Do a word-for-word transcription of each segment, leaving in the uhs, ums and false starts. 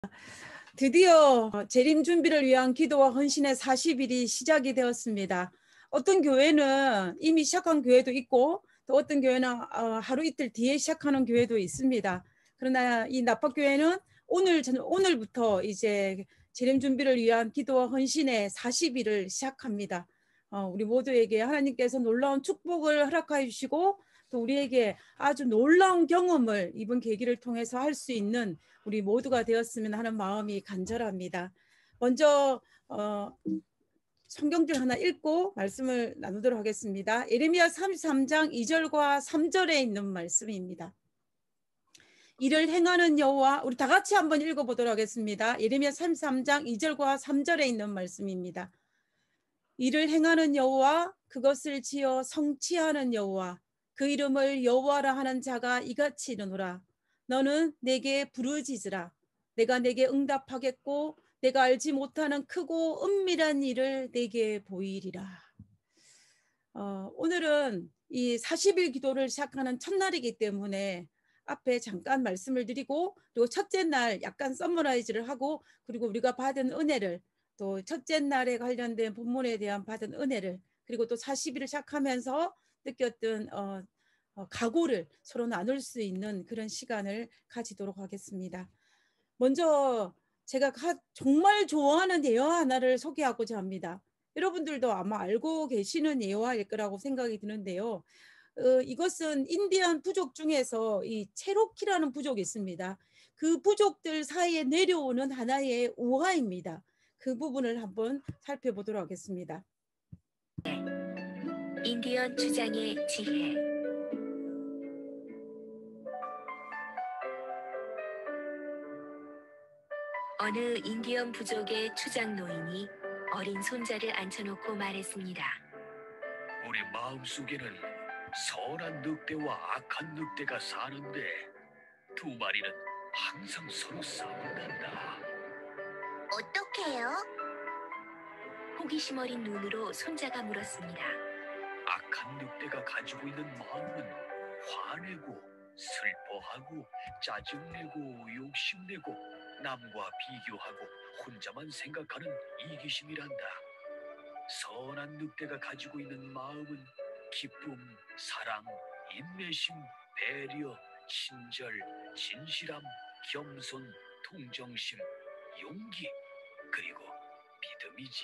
드디어 재림 준비를 위한 기도와 헌신의 사십 일이 시작이 되었습니다. 어떤 교회는 이미 시작한 교회도 있고 또 어떤 교회는 하루 이틀 뒤에 시작하는 교회도 있습니다. 그러나 이 나파교회는 오늘, 오늘부터 이제 재림 준비를 위한 기도와 헌신의 사십 일을 시작합니다. 우리 모두에게 하나님께서 놀라운 축복을 허락하여 주시고 또 우리에게 아주 놀라운 경험을 이번 계기를 통해서 할 수 있는 우리 모두가 되었으면 하는 마음이 간절합니다. 먼저 어, 성경줄 하나 읽고 말씀을 나누도록 하겠습니다. 예레미야 삼십삼 장 이 절과 삼 절에 있는 말씀입니다. 이를 행하는 여호와, 우리 다 같이 한번 읽어보도록 하겠습니다. 예레미야 삼십삼 장 이 절과 삼 절에 있는 말씀입니다. 이를 행하는 여호와, 그것을 지어 성취하는 여호와, 그 이름을 여호와라 하는 자가 이같이 이르노라. 너는 내게 부르짖으라. 내가 내게 응답하겠고 내가 알지 못하는 크고 은밀한 일을 내게 보이리라. 어, 오늘은 이 사십 일 기도를 시작하는 첫날이기 때문에 앞에 잠깐 말씀을 드리고 그리고 첫째 날 약간 서머라이즈를 하고 그리고 우리가 받은 은혜를 또 첫째 날에 관련된 본문에 대한 받은 은혜를 그리고 또 사십 일을 시작하면서 느꼈던 어, 어, 각오를 서로 나눌 수 있는 그런 시간을 가지도록 하겠습니다. 먼저 제가 가, 정말 좋아하는 예화 하나를 소개하고자 합니다. 여러분들도 아마 알고 계시는 예화일 거라고 생각이 드는데요. 어, 이것은 인디안 부족 중에서 이 체로키라는 부족이 있습니다. 그 부족들 사이에 내려오는 하나의 우화입니다. 그 부분을 한번 살펴보도록 하겠습니다. 인디언 주장의 지혜. 어느 인디언 부족의 추장 노인이 어린 손자를 앉혀놓고 말했습니다. 우리 마음속에는 선한 늑대와 악한 늑대가 사는데 두 마리는 항상 서로 싸운단다. 어떻게요? 호기심 어린 눈으로 손자가 물었습니다. 악한 늑대가 가지고 있는 마음은 화내고 슬퍼하고 짜증내고 욕심내고 남과 비교하고 혼자만 생각하는 이기심이란다. 선한 늑대가 가지고 있는 마음은 기쁨, 사랑, 인내심, 배려, 친절, 진실함, 겸손, 동정심, 용기, 그리고 믿음이지.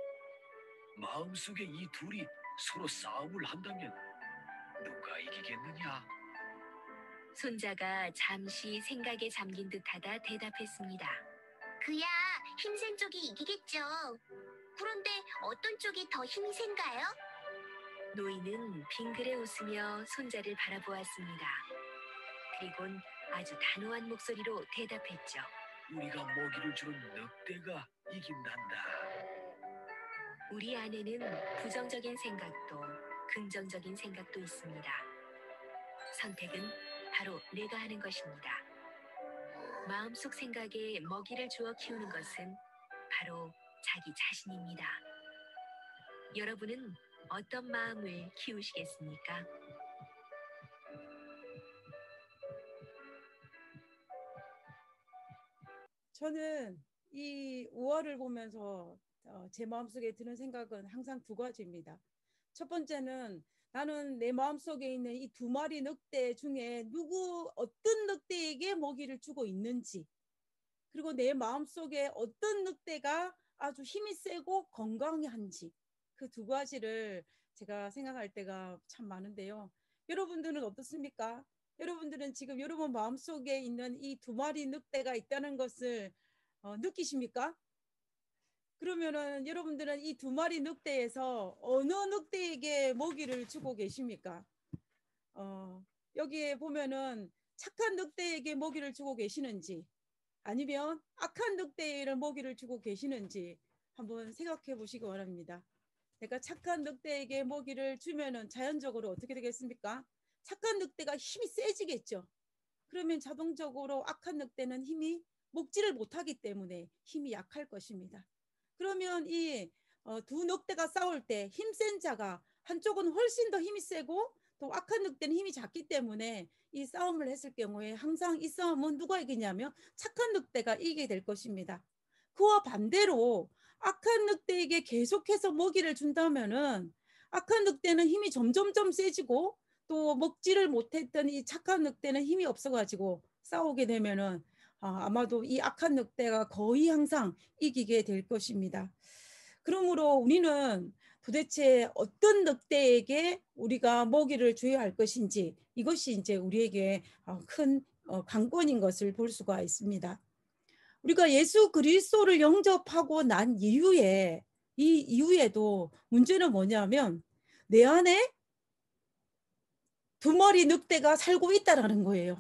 마음속에 이 둘이 서로 싸움을 한다면 누가 이기겠느냐? 손자가 잠시 생각에 잠긴 듯하다 대답했습니다. 그야 힘센 쪽이 이기겠죠. 그런데 어떤 쪽이 더 힘이 센가요? 노인은 빙그레 웃으며 손자를 바라보았습니다. 그리곤 아주 단호한 목소리로 대답했죠. 우리가 먹이를 주는 늑대가 이긴단다. 우리 안에는 부정적인 생각도 긍정적인 생각도 있습니다. 선택은 바로 내가 하는 것입니다. 마음속 생각에 먹이를 주어 키우는 것은 바로 자기 자신입니다. 여러분은 어떤 마음을 키우시겠습니까? 저는 이 우화를 보면서 어, 제 마음속에 드는 생각은 항상 두 가지입니다. 첫 번째는 나는 내 마음속에 있는 이 두 마리 늑대 중에 누구 어떤 늑대에게 먹이를 주고 있는지 그리고 내 마음속에 어떤 늑대가 아주 힘이 세고 건강한지 그 두 가지를 제가 생각할 때가 참 많은데요. 여러분들은 어떻습니까? 여러분들은 지금 여러분 마음속에 있는 이 두 마리 늑대가 있다는 것을 어, 느끼십니까? 그러면은 여러분들은 이 두 마리 늑대에서 어느 늑대에게 먹이를 주고 계십니까? 어, 여기에 보면은 착한 늑대에게 먹이를 주고 계시는지 아니면 악한 늑대를 먹이를 주고 계시는지 한번 생각해 보시기 바랍니다. 내가 착한 늑대에게 먹이를 주면은 자연적으로 어떻게 되겠습니까? 착한 늑대가 힘이 세지겠죠. 그러면 자동적으로 악한 늑대는 힘이 먹지를 못하기 때문에 힘이 약할 것입니다. 그러면 이 두 늑대가 싸울 때 힘센 자가 한쪽은 훨씬 더 힘이 세고 또 악한 늑대는 힘이 작기 때문에 이 싸움을 했을 경우에 항상 이 싸움은 누가 이기냐면 착한 늑대가 이기게 될 것입니다. 그와 반대로 악한 늑대에게 계속해서 먹이를 준다면은 악한 늑대는 힘이 점점점 세지고 또 먹지를 못했던 이 착한 늑대는 힘이 없어가지고 싸우게 되면은 아, 아마도 이 악한 늑대가 거의 항상 이기게 될 것입니다. 그러므로 우리는 도대체 어떤 늑대에게 우리가 먹이를 줘야 할 것인지 이것이 이제 우리에게 큰 관건인 것을 볼 수가 있습니다. 우리가 예수 그리스도를 영접하고 난 이후에 이 이후에도 문제는 뭐냐면 내 안에 두 마리 늑대가 살고 있다라는 거예요.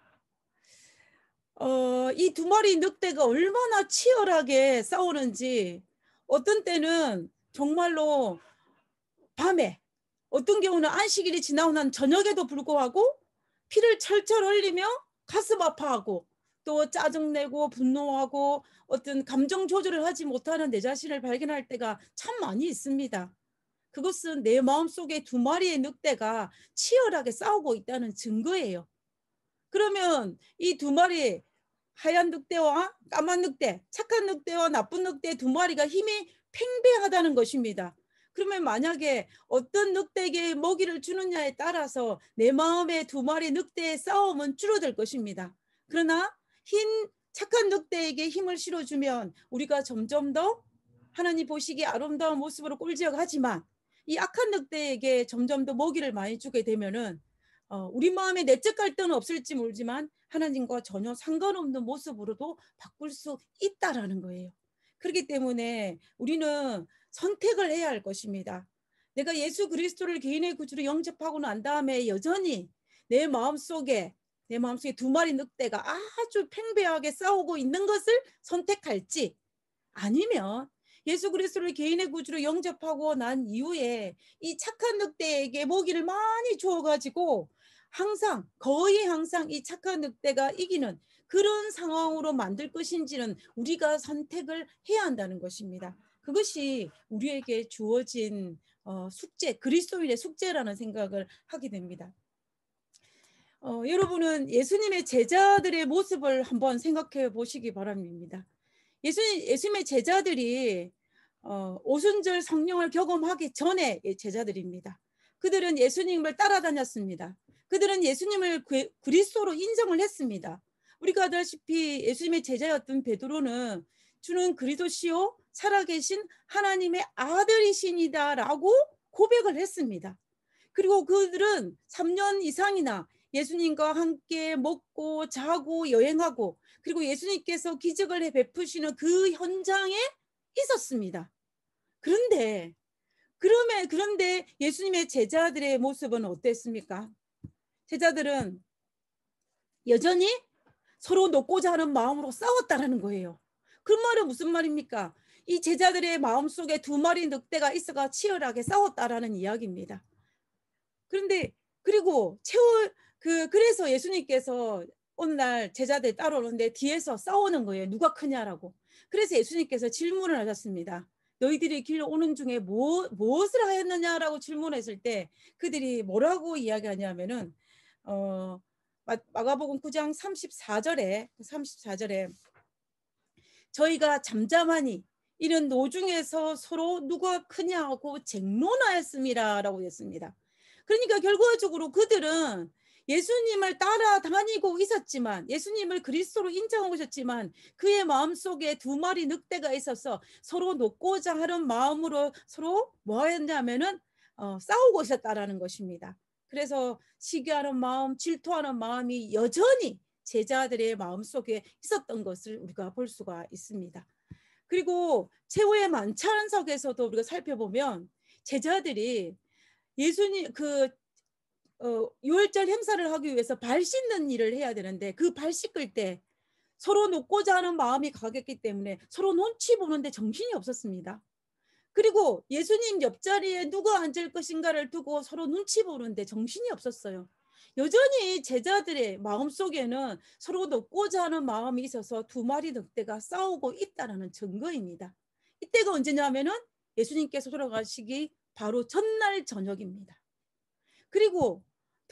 어, 이 두 마리 늑대가 얼마나 치열하게 싸우는지 어떤 때는 정말로 밤에 어떤 경우는 안식일이 지나고 난 저녁에도 불구하고 피를 철철 흘리며 가슴 아파하고 또 짜증내고 분노하고 어떤 감정 조절을 하지 못하는 내 자신을 발견할 때가 참 많이 있습니다. 그것은 내 마음속에 두 마리의 늑대가 치열하게 싸우고 있다는 증거예요. 그러면 이 두 마리 하얀 늑대와 까만 늑대, 착한 늑대와 나쁜 늑대 두 마리가 힘이 팽배하다는 것입니다. 그러면 만약에 어떤 늑대에게 먹이를 주느냐에 따라서 내 마음의 두 마리 늑대의 싸움은 줄어들 것입니다. 그러나 흰 착한 늑대에게 힘을 실어주면 우리가 점점 더 하나님 보시기에 아름다운 모습으로 꼴지어가지만 이 악한 늑대에게 점점 더 먹이를 많이 주게 되면은 어, 우리 마음에 내적 갈등은 없을지 모르지만 하나님과 전혀 상관없는 모습으로도 바꿀 수 있다라는 거예요. 그렇기 때문에 우리는 선택을 해야 할 것입니다. 내가 예수 그리스도를 개인의 구주로 영접하고 난 다음에 여전히 내 마음속에 내 마음속에 두 마리 늑대가 아주 팽배하게 싸우고 있는 것을 선택할지 아니면 예수 그리스도를 개인의 구주로 영접하고 난 이후에 이 착한 늑대에게 먹이를 많이 주어가지고 항상 거의 항상 이 착한 늑대가 이기는 그런 상황으로 만들 것인지는 우리가 선택을 해야 한다는 것입니다. 그것이 우리에게 주어진 어, 숙제, 그리스도인의 숙제라는 생각을 하게 됩니다. 어, 여러분은 예수님의 제자들의 모습을 한번 생각해 보시기 바랍니다. 예수, 예수님의 제자들이 어, 오순절 성령을 경험하기 전에 제자들입니다. 그들은 예수님을 따라다녔습니다. 그들은 예수님을 그리스도로 인정을 했습니다. 우리가 알다시피 예수님의 제자였던 베드로는 주는 그리스도시요 살아계신 하나님의 아들이시니다라고 고백을 했습니다. 그리고 그들은 삼 년 이상이나 예수님과 함께 먹고 자고 여행하고 그리고 예수님께서 기적을 해 베푸시는 그 현장에 있었습니다. 그런데 그러면 그런데 예수님의 제자들의 모습은 어땠습니까? 제자들은 여전히 서로 놓고자 하는 마음으로 싸웠다라는 거예요. 그 말은 무슨 말입니까? 이 제자들의 마음속에 두 마리 늑대가 있어가 치열하게 싸웠다라는 이야기입니다. 그런데 그리고 채워 그 그래서 예수님께서 어느 날 제자들 따라오는데 뒤에서 싸우는 거예요. 누가 크냐라고. 그래서 예수님께서 질문을 하셨습니다. 너희들이 길로 오는 중에 뭐, 무엇을 하였느냐라고 질문했을 때 그들이 뭐라고 이야기하냐면은 어, 마가복음 구 장 삼십사 절에 삼십사 절에 저희가 잠잠하니 이런 노중에서 서로 누가 크냐고 쟁론하였음이라라고 했습니다. 그러니까 결과적으로 그들은 예수님을 따라다니고 있었지만 예수님을 그리스도로 인정하고 있었지만 그의 마음속에 두 마리 늑대가 있어서 서로 놓고자 하는 마음으로 서로 뭐 했냐면은 어, 싸우고 있었다라는 것입니다. 그래서 시기하는 마음, 질투하는 마음이 여전히 제자들의 마음속에 있었던 것을 우리가 볼 수가 있습니다. 그리고 최후의 만찬석에서도 우리가 살펴보면 제자들이 예수님 그 어, 유월절 행사를 하기 위해서 발 씻는 일을 해야 되는데 그 발 씻을 때 서로 놓고자 하는 마음이 강했기 때문에 서로 눈치 보는데 정신이 없었습니다. 그리고 예수님 옆자리에 누가 앉을 것인가를 두고 서로 눈치 보는데 정신이 없었어요. 여전히 제자들의 마음속에는 서로 놓고자 하는 마음이 있어서 두 마리 늑대가 싸우고 있다는 증거입니다. 이때가 언제냐면은 예수님께서 돌아가시기 바로 전날 저녁입니다. 그리고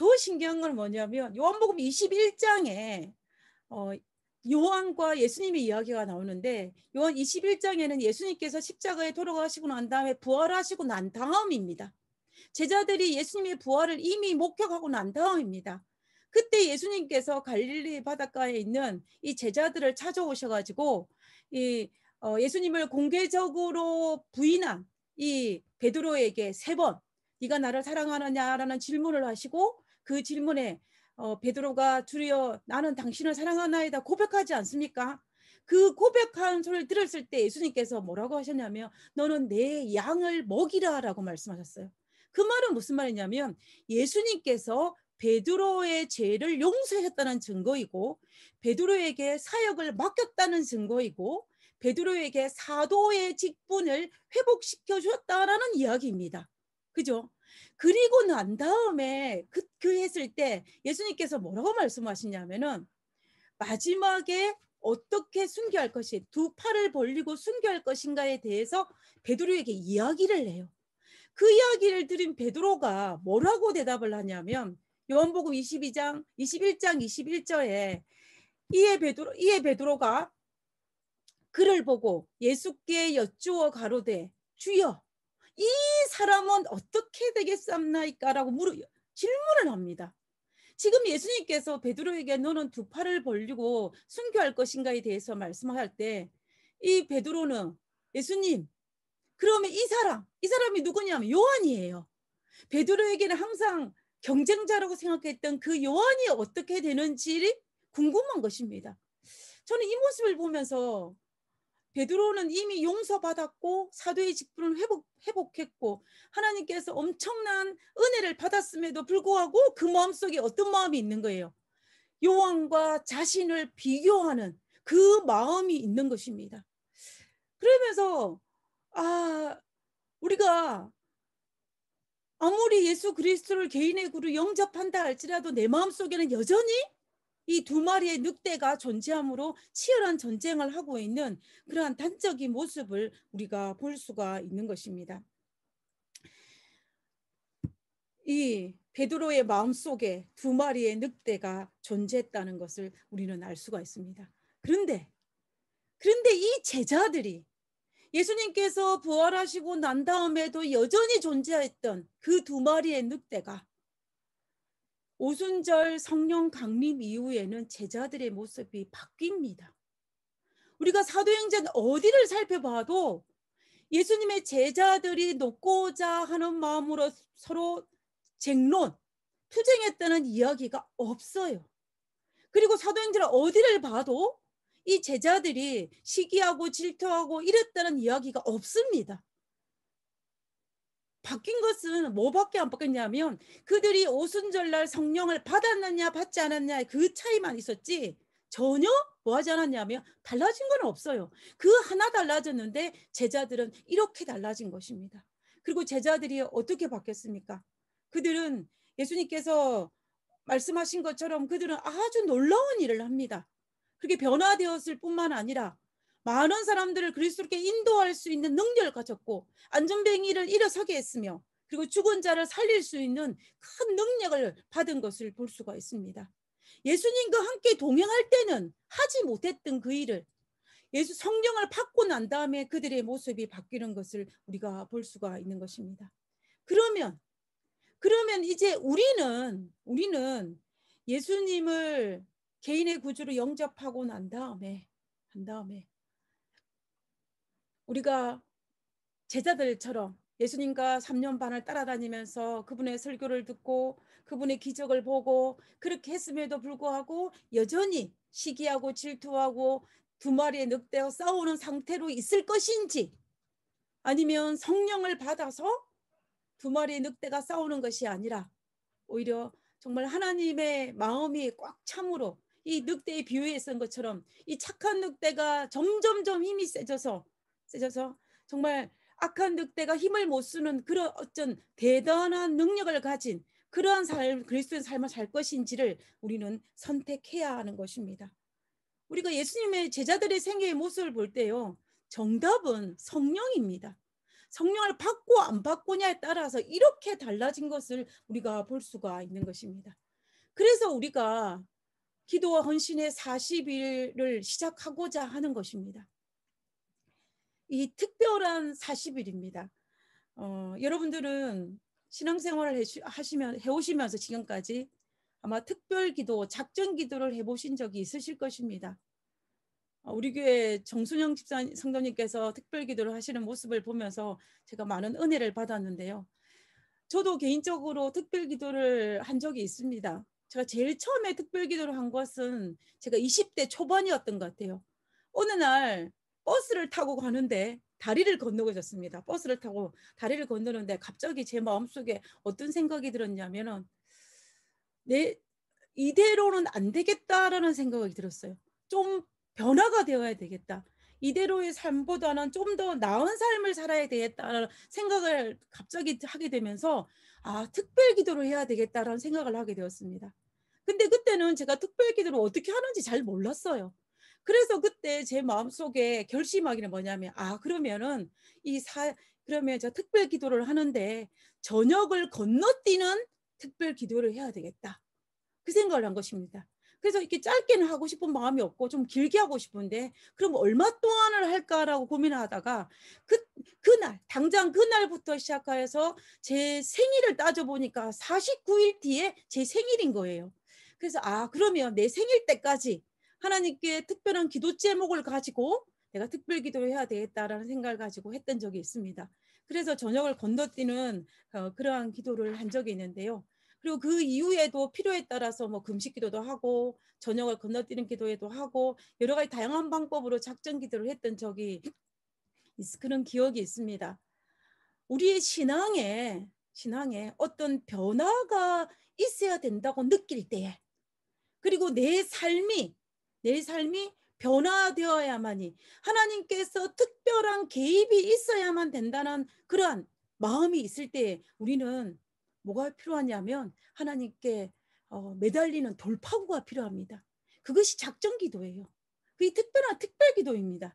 더 신기한 건 뭐냐면 요한복음 이십일 장에 어, 요한과 예수님의 이야기가 나오는데 요한 이십일 장에는 예수님께서 십자가에 돌아가시고 난 다음에 부활하시고 난 다음입니다. 제자들이 예수님의 부활을 이미 목격하고 난 다음입니다. 그때 예수님께서 갈릴리 바닷가에 있는 이 제자들을 찾아오셔가지고 이 어, 예수님을 공개적으로 부인한 이 베드로에게 세 번 네가 나를 사랑하느냐라는 질문을 하시고 그 질문에 어, 베드로가 주여 나는 당신을 사랑하나이다 고백하지 않습니까? 그 고백한 소리를 들었을 때 예수님께서 뭐라고 하셨냐면 너는 내 양을 먹이라라고 말씀하셨어요. 그 말은 무슨 말이냐면 예수님께서 베드로의 죄를 용서했다는 증거이고 베드로에게 사역을 맡겼다는 증거이고 베드로에게 사도의 직분을 회복시켜 주었다라는 이야기입니다. 그죠? 그리고 난 다음에 그, 그 했을 때 예수님께서 뭐라고 말씀하시냐면은 마지막에 어떻게 순교할 것이 두 팔을 벌리고 순교할 것인가에 대해서 베드로에게 이야기를 해요. 그 이야기를 들은 베드로가 뭐라고 대답을 하냐면 요한복음 이십이 장 이십일 장 이십일 절에 이에 베드로 이에 베드로가 그를 보고 예수께 여쭈어 가로되 주여 이 사람은 어떻게 되겠습니까라고 물어 질문을 합니다. 지금 예수님께서 베드로에게 너는 두 팔을 벌리고 순교할 것인가에 대해서 말씀할 때 이 베드로는 예수님 그러면 이 사람 이 사람이 누구냐면 요한이에요. 베드로에게는 항상 경쟁자라고 생각했던 그 요한이 어떻게 되는지 궁금한 것입니다. 저는 이 모습을 보면서 베드로는 이미 용서받았고 사도의 직분을 회복, 회복했고 하나님께서 엄청난 은혜를 받았음에도 불구하고 그 마음속에 어떤 마음이 있는 거예요. 요한과 자신을 비교하는 그 마음이 있는 것입니다. 그러면서 아 우리가 아무리 예수 그리스도를 개인의 구로 영접한다 할지라도 내 마음속에는 여전히 이 두 마리의 늑대가 존재함으로 치열한 전쟁을 하고 있는 그러한 단적인 모습을 우리가 볼 수가 있는 것입니다. 이 베드로의 마음속에 두 마리의 늑대가 존재했다는 것을 우리는 알 수가 있습니다. 그런데 그런데 이 제자들이 예수님께서 부활하시고 난 다음에도 여전히 존재했던 그 두 마리의 늑대가 오순절 성령 강림 이후에는 제자들의 모습이 바뀝니다. 우리가 사도행전 어디를 살펴봐도 예수님의 제자들이 돕고자 하는 마음으로 서로 쟁론, 투쟁했다는 이야기가 없어요. 그리고 사도행전 어디를 봐도 이 제자들이 시기하고 질투하고 이랬다는 이야기가 없습니다. 바뀐 것은 뭐밖에 안 바뀌었냐면 그들이 오순절날 성령을 받았느냐 받지 않았냐 그 차이만 있었지 전혀 뭐 하지 않았냐면 달라진 건 없어요. 그 하나 달라졌는데 제자들은 이렇게 달라진 것입니다. 그리고 제자들이 어떻게 바뀌었습니까? 그들은 예수님께서 말씀하신 것처럼 그들은 아주 놀라운 일을 합니다. 그렇게 변화되었을 뿐만 아니라 많은 사람들을 그리스도께 인도할 수 있는 능력을 가졌고 안전뱅이를 일어서게 했으며 그리고 죽은 자를 살릴 수 있는 큰 능력을 받은 것을 볼 수가 있습니다. 예수님과 함께 동행할 때는 하지 못했던 그 일을 예수 성령을 받고 난 다음에 그들의 모습이 바뀌는 것을 우리가 볼 수가 있는 것입니다. 그러면 그러면 이제 우리는 우리는 예수님을 개인의 구주로 영접하고 난 다음에 한 다음에 우리가 제자들처럼 예수님과 삼 년 반을 따라다니면서 그분의 설교를 듣고 그분의 기적을 보고 그렇게 했음에도 불구하고 여전히 시기하고 질투하고 두 마리의 늑대와 싸우는 상태로 있을 것인지 아니면 성령을 받아서 두 마리의 늑대가 싸우는 것이 아니라 오히려 정말 하나님의 마음이 꽉 참으로 이 늑대의 비유에 쓴 것처럼 이 착한 늑대가 점점점 힘이 세져서 세져서 정말 악한 늑대가 힘을 못 쓰는 그런 어떤 대단한 능력을 가진 그러한 삶, 그리스도의 삶을 살 것인지를 우리는 선택해야 하는 것입니다. 우리가 예수님의 제자들의 생애의 모습을 볼 때요. 정답은 성령입니다. 성령을 받고 안 받고냐에 따라서 이렇게 달라진 것을 우리가 볼 수가 있는 것입니다. 그래서 우리가 기도와 헌신의 사십 일을 시작하고자 하는 것입니다. 이 특별한 사십 일입니다. 어, 여러분들은 신앙생활을 하시면, 해오시면서 지금까지 아마 특별기도, 작전기도를 해보신 적이 있으실 것입니다. 우리 교회 정순영 집사 성도님께서 특별기도를 하시는 모습을 보면서 제가 많은 은혜를 받았는데요. 저도 개인적으로 특별기도를 한 적이 있습니다. 제가 제일 처음에 특별기도를 한 것은 제가 이십 대 초반이었던 것 같아요. 어느 날 버스를 타고 가는데 다리를 건너고졌습니다. 버스를 타고 다리를 건너는데 갑자기 제 마음속에 어떤 생각이 들었냐면은 내 이대로는 안 되겠다라는 생각이 들었어요. 좀 변화가 되어야 되겠다. 이대로의 삶보다는 좀 더 나은 삶을 살아야 되겠다라는 생각을 갑자기 하게 되면서 아, 특별 기도를 해야 되겠다라는 생각을 하게 되었습니다. 근데 그때는 제가 특별 기도를 어떻게 하는지 잘 몰랐어요. 그래서 그때 제 마음속에 결심하기는 뭐냐면 아, 그러면은 이 사 그러면 저 특별 기도를 하는데 저녁을 건너뛰는 특별 기도를 해야 되겠다. 그 생각을 한 것입니다. 그래서 이렇게 짧게는 하고 싶은 마음이 없고 좀 길게 하고 싶은데 그럼 얼마 동안을 할까라고 고민을 하다가 그, 그날 당장 그날부터 시작해서 제 생일을 따져보니까 사십구 일 뒤에 제 생일인 거예요. 그래서 아, 그러면 내 생일 때까지 하나님께 특별한 기도 제목을 가지고 내가 특별 기도를 해야 되겠다라는 생각을 가지고 했던 적이 있습니다. 그래서 저녁을 건너뛰는 어, 그러한 기도를 한 적이 있는데요. 그리고 그 이후에도 필요에 따라서 뭐 금식 기도도 하고 저녁을 건너뛰는 기도에도 하고 여러 가지 다양한 방법으로 작전 기도를 했던 적이 그런 기억이 있습니다. 우리의 신앙에 신앙에 어떤 변화가 있어야 된다고 느낄 때에 그리고 내 삶이 내 삶이 변화되어야만이 하나님께서 특별한 개입이 있어야만 된다는 그러한 마음이 있을 때 우리는 뭐가 필요하냐면 하나님께 어, 매달리는 돌파구가 필요합니다. 그것이 작전 기도예요. 그게 특별한 특별 기도입니다.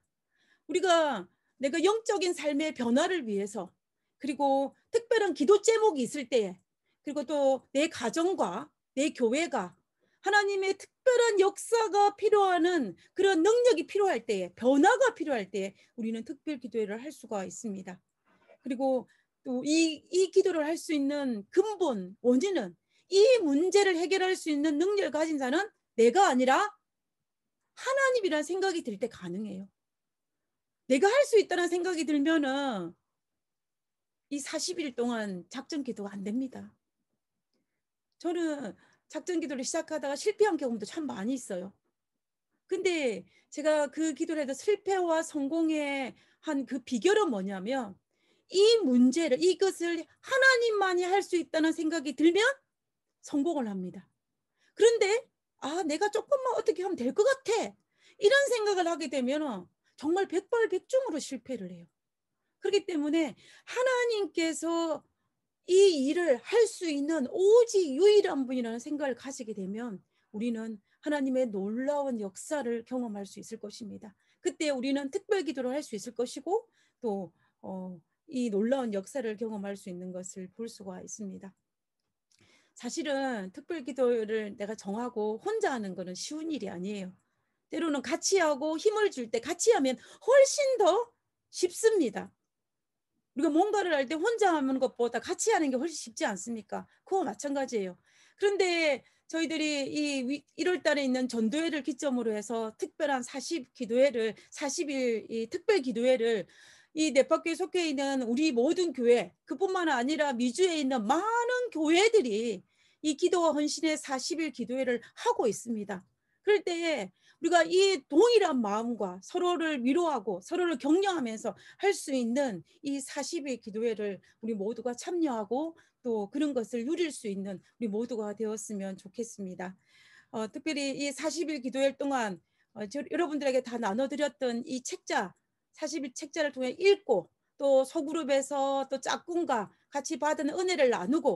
우리가 내가 영적인 삶의 변화를 위해서 그리고 특별한 기도 제목이 있을 때에 그리고 또 내 가정과 내 교회가 하나님의 특별한 역사가 필요하는 그런 능력이 필요할 때에 변화가 필요할 때에 우리는 특별 기도를 할 수가 있습니다. 그리고 또 이 이 기도를 할 수 있는 근본 원인은 이 문제를 해결할 수 있는 능력을 가진 자는 내가 아니라 하나님이라는 생각이 들 때 가능해요. 내가 할 수 있다는 생각이 들면은 이 사십 일 동안 작전 기도가 안 됩니다. 저는 작전 기도를 시작하다가 실패한 경험도 참 많이 있어요. 근데 제가 그 기도를 해도 실패와 성공의 한 그 비결은 뭐냐면 이 문제를 이것을 하나님만이 할 수 있다는 생각이 들면 성공을 합니다. 그런데 아, 내가 조금만 어떻게 하면 될 것 같아. 이런 생각을 하게 되면 정말 백발백중으로 실패를 해요. 그렇기 때문에 하나님께서 이 일을 할 수 있는 오직 유일한 분이라는 생각을 가지게 되면 우리는 하나님의 놀라운 역사를 경험할 수 있을 것입니다. 그때 우리는 특별 기도를 할 수 있을 것이고 또 어, 이 놀라운 역사를 경험할 수 있는 것을 볼 수가 있습니다. 사실은 특별 기도를 내가 정하고 혼자 하는 것은 쉬운 일이 아니에요. 때로는 같이 하고 힘을 줄 때 같이 하면 훨씬 더 쉽습니다. 우리가 뭔가를 할 때 혼자 하는 것보다 같이 하는 게 훨씬 쉽지 않습니까? 그거 마찬가지예요. 그런데 저희들이 이 일월 달에 있는 전도회를 기점으로 해서 특별한 사십 기도회를 사십 일 이 특별 기도회를 이 넷바퀴에 속해 있는 우리 모든 교회 그뿐만 아니라 미주에 있는 많은 교회들이 이 기도와 헌신의 사십 일 기도회를 하고 있습니다. 그럴 때 우리가 이 동일한 마음과 서로를 위로하고 서로를 격려하면서 할 수 있는 이 사십 일 기도회를 우리 모두가 참여하고 또 그런 것을 누릴 수 있는 우리 모두가 되었으면 좋겠습니다. 어, 특별히 이 사십 일 기도회 동안 어, 저, 여러분들에게 다 나눠드렸던 이 책자 사십 일 책자를 통해 읽고 또 소그룹에서 또 짝꿍과 같이 받은 은혜를 나누고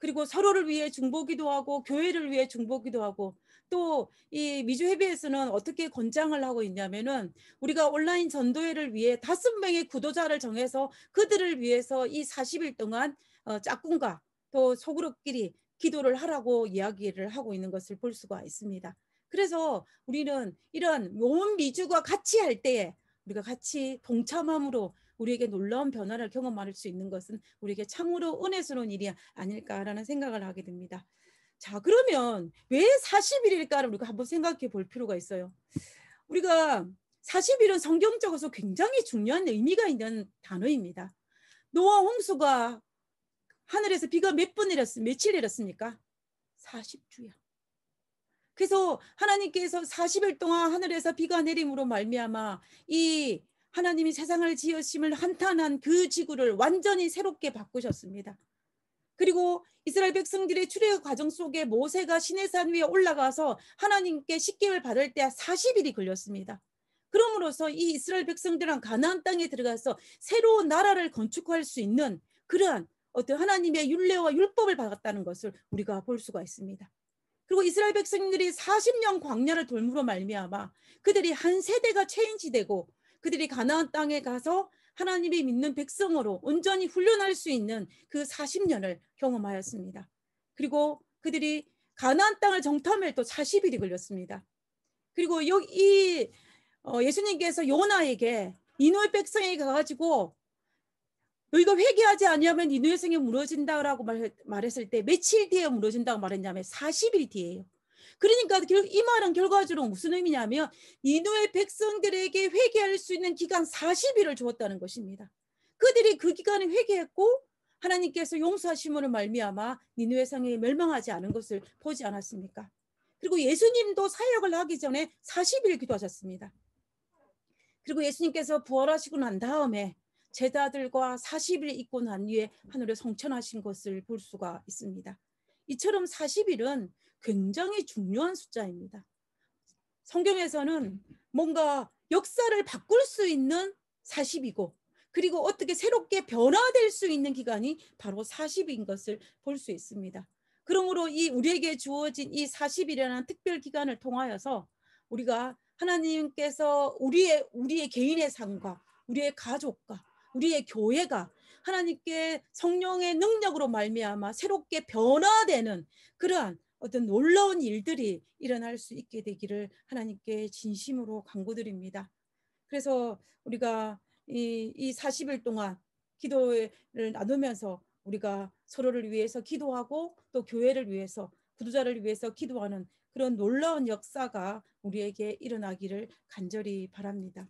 그리고 서로를 위해 중보기도 하고 교회를 위해 중보기도 하고 또 이 미주회비에서는 어떻게 권장을 하고 있냐면은 우리가 온라인 전도회를 위해 다섯 명의 구도자를 정해서 그들을 위해서 이 사십 일 동안 어, 짝꿍과 또 소그룹끼리 기도를 하라고 이야기를 하고 있는 것을 볼 수가 있습니다. 그래서 우리는 이런 온 미주가 같이 할 때에 우리가 같이 동참함으로 우리에게 놀라운 변화를 경험할 수 있는 것은 우리에게 참으로 은혜스러운 일이 아닐까라는 생각을 하게 됩니다. 자, 그러면 왜 사십 일일까를 우리가 한번 생각해 볼 필요가 있어요. 우리가 사십 일은 성경적으로 굉장히 중요한 의미가 있는 단어입니다. 노아 홍수가 하늘에서 비가 몇 번 내렸습니까? 며칠 내렸습니까? 사십 주야. 그래서 하나님께서 사십 일 동안 하늘에서 비가 내림으로 말미암아 이 하나님이 세상을 지으심을 한탄한 그 지구를 완전히 새롭게 바꾸셨습니다. 그리고 이스라엘 백성들의 출애굽 과정 속에 모세가 시내산 위에 올라가서 하나님께 십계명을 받을 때 사십 일이 걸렸습니다. 그럼으로써 이 이스라엘 백성들은 가나안 땅에 들어가서 새로운 나라를 건축할 수 있는 그러한 어떤 하나님의 율례와 율법을 받았다는 것을 우리가 볼 수가 있습니다. 그리고 이스라엘 백성들이 사십 년 광야를 돌므로 말미암아 그들이 한 세대가 체인지되고 그들이 가나안 땅에 가서 하나님이 믿는 백성으로 온전히 훈련할 수 있는 그 사십 년을 경험하였습니다. 그리고 그들이 가나안 땅을 정탐할 또 사십 일이 걸렸습니다. 그리고 여기 어, 예수님께서 요나에게 니느웨 백성에게 가가지고 너희가 회개하지 아니하면 니느웨 성이 무너진다라고 말, 말했을 때 며칠 뒤에 무너진다고 말했냐면 사십 일 뒤에요. 그러니까 이 말은 결과적으로 무슨 의미냐면 니느웨 백성들에게 회개할 수 있는 기간 사십 일을 주었다는 것입니다. 그들이 그 기간에 회개했고 하나님께서 용서하심으로 말미암아 니느웨 성이 멸망하지 않은 것을 보지 않았습니까? 그리고 예수님도 사역을 하기 전에 사십 일 기도하셨습니다. 그리고 예수님께서 부활하시고 난 다음에 제자들과 사십 일 있고 난 뒤에 하늘에 성천하신 것을 볼 수가 있습니다. 이처럼 사십 일은 굉장히 중요한 숫자입니다. 성경에서는 뭔가 역사를 바꿀 수 있는 사십이고 그리고 어떻게 새롭게 변화될 수 있는 기간이 바로 사십 일인 것을 볼 수 있습니다. 그러므로 이 우리에게 주어진 이 사십 일이라는 특별 기간을 통하여서 우리가 하나님께서 우리의 우리의 개인의 삶과 우리의 가족과 우리의 교회가 하나님께 성령의 능력으로 말미암아 새롭게 변화되는 그러한 어떤 놀라운 일들이 일어날 수 있게 되기를 하나님께 진심으로 간구드립니다. 그래서 우리가 이, 이 사십 일 동안 기도를 나누면서 우리가 서로를 위해서 기도하고 또 교회를 위해서 구도자를 위해서 기도하는 그런 놀라운 역사가 우리에게 일어나기를 간절히 바랍니다.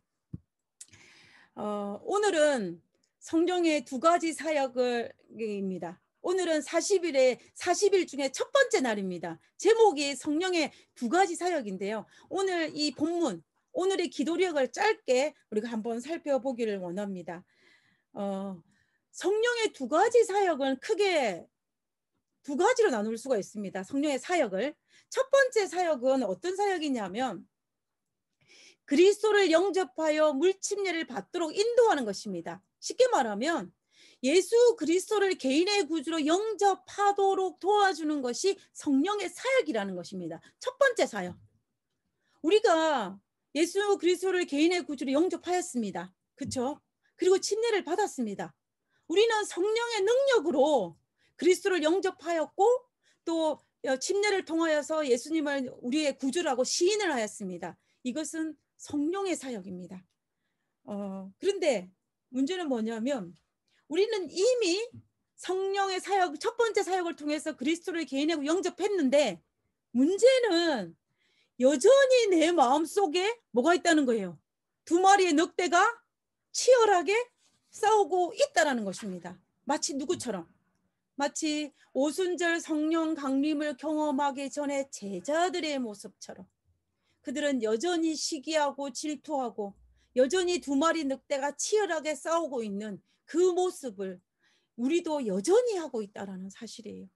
어, 오늘은 성령의 두 가지 사역입니다. 오늘은 사십 일에 사십 일 중에 첫 번째 날입니다. 제목이 성령의 두 가지 사역인데요. 오늘 이 본문, 오늘의 기도력을 짧게 우리가 한번 살펴보기를 원합니다. 어, 성령의 두 가지 사역은 크게 두 가지로 나눌 수가 있습니다. 성령의 사역을. 첫 번째 사역은 어떤 사역이냐면 그리스도를 영접하여 물침례를 받도록 인도하는 것입니다. 쉽게 말하면 예수 그리스도를 개인의 구주로 영접하도록 도와주는 것이 성령의 사역이라는 것입니다. 첫 번째 사역. 우리가 예수 그리스도를 개인의 구주로 영접하였습니다. 그렇죠? 그리고 침례를 받았습니다. 우리는 성령의 능력으로 그리스도를 영접하였고 또 침례를 통하여서 예수님을 우리의 구주라고 시인을 하였습니다. 이것은 성령의 사역입니다. 어, 그런데 문제는 뭐냐면 우리는 이미 성령의 사역, 첫 번째 사역을 통해서 그리스도를 개인하고 영접했는데 문제는 여전히 내 마음속에 뭐가 있다는 거예요. 두 마리의 늑대가 치열하게 싸우고 있다는 것입니다. 마치 누구처럼? 마치 오순절 성령 강림을 경험하기 전에 제자들의 모습처럼 그들은 여전히 시기하고 질투하고 여전히 두 마리 늑대가 치열하게 싸우고 있는 그 모습을 우리도 여전히 하고 있다는 사실이에요.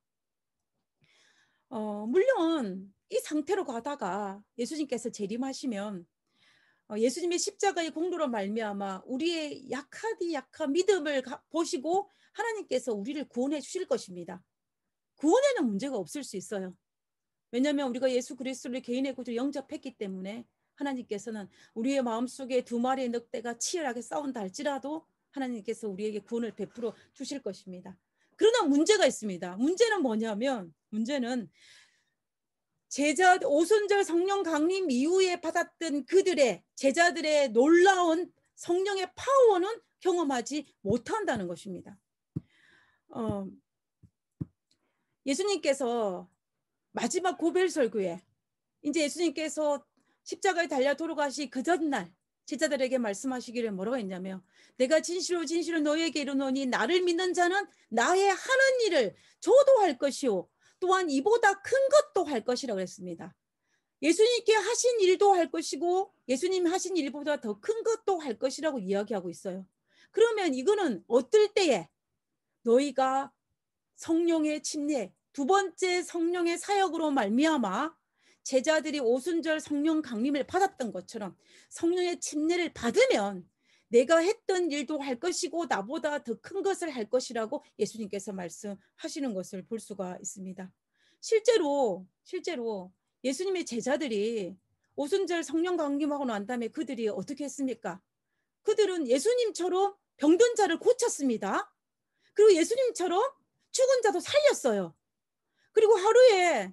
어, 물론 이 상태로 가다가 예수님께서 재림하시면 어, 예수님의 십자가의 공로로 말미암아 우리의 약하디 약한 믿음을 가, 보시고 하나님께서 우리를 구원해 주실 것입니다. 구원에는 문제가 없을 수 있어요. 왜냐하면 우리가 예수 그리스도를 개인의 구주로 영접했기 때문에 하나님께서는 우리의 마음속에 두 마리의 늑대가 치열하게 싸운다 할지라도 하나님께서 우리에게 구원을 베풀어 주실 것입니다. 그러나 문제가 있습니다. 문제는 뭐냐면 문제는 제자 오순절 성령 강림 이후에 받았던 그들의 제자들의 놀라운 성령의 파워는 경험하지 못한다는 것입니다. 어, 예수님께서 마지막 고별 설교에 이제 예수님께서 십자가에 달려 돌아가시 그 전날 제자들에게 말씀하시기를 뭐라고 했냐면 내가 진실로 진실로 너희에게 이르노니 나를 믿는 자는 나의 하는 일을 저도 할 것이요 또한 이보다 큰 것도 할 것이라고 했습니다. 예수님께 하신 일도 할 것이고 예수님 하신 일보다 더 큰 것도 할 것이라고 이야기하고 있어요. 그러면 이거는 어떨 때에 너희가 성령의 침례 두 번째 성령의 사역으로 말미암아 제자들이 오순절 성령 강림을 받았던 것처럼 성령의 침례를 받으면 내가 했던 일도 할 것이고 나보다 더 큰 것을 할 것이라고 예수님께서 말씀하시는 것을 볼 수가 있습니다. 실제로 실제로 예수님의 제자들이 오순절 성령 강림하고 난 다음에 그들이 어떻게 했습니까? 그들은 예수님처럼 병든 자를 고쳤습니다. 그리고 예수님처럼 죽은 자도 살렸어요. 그리고 하루에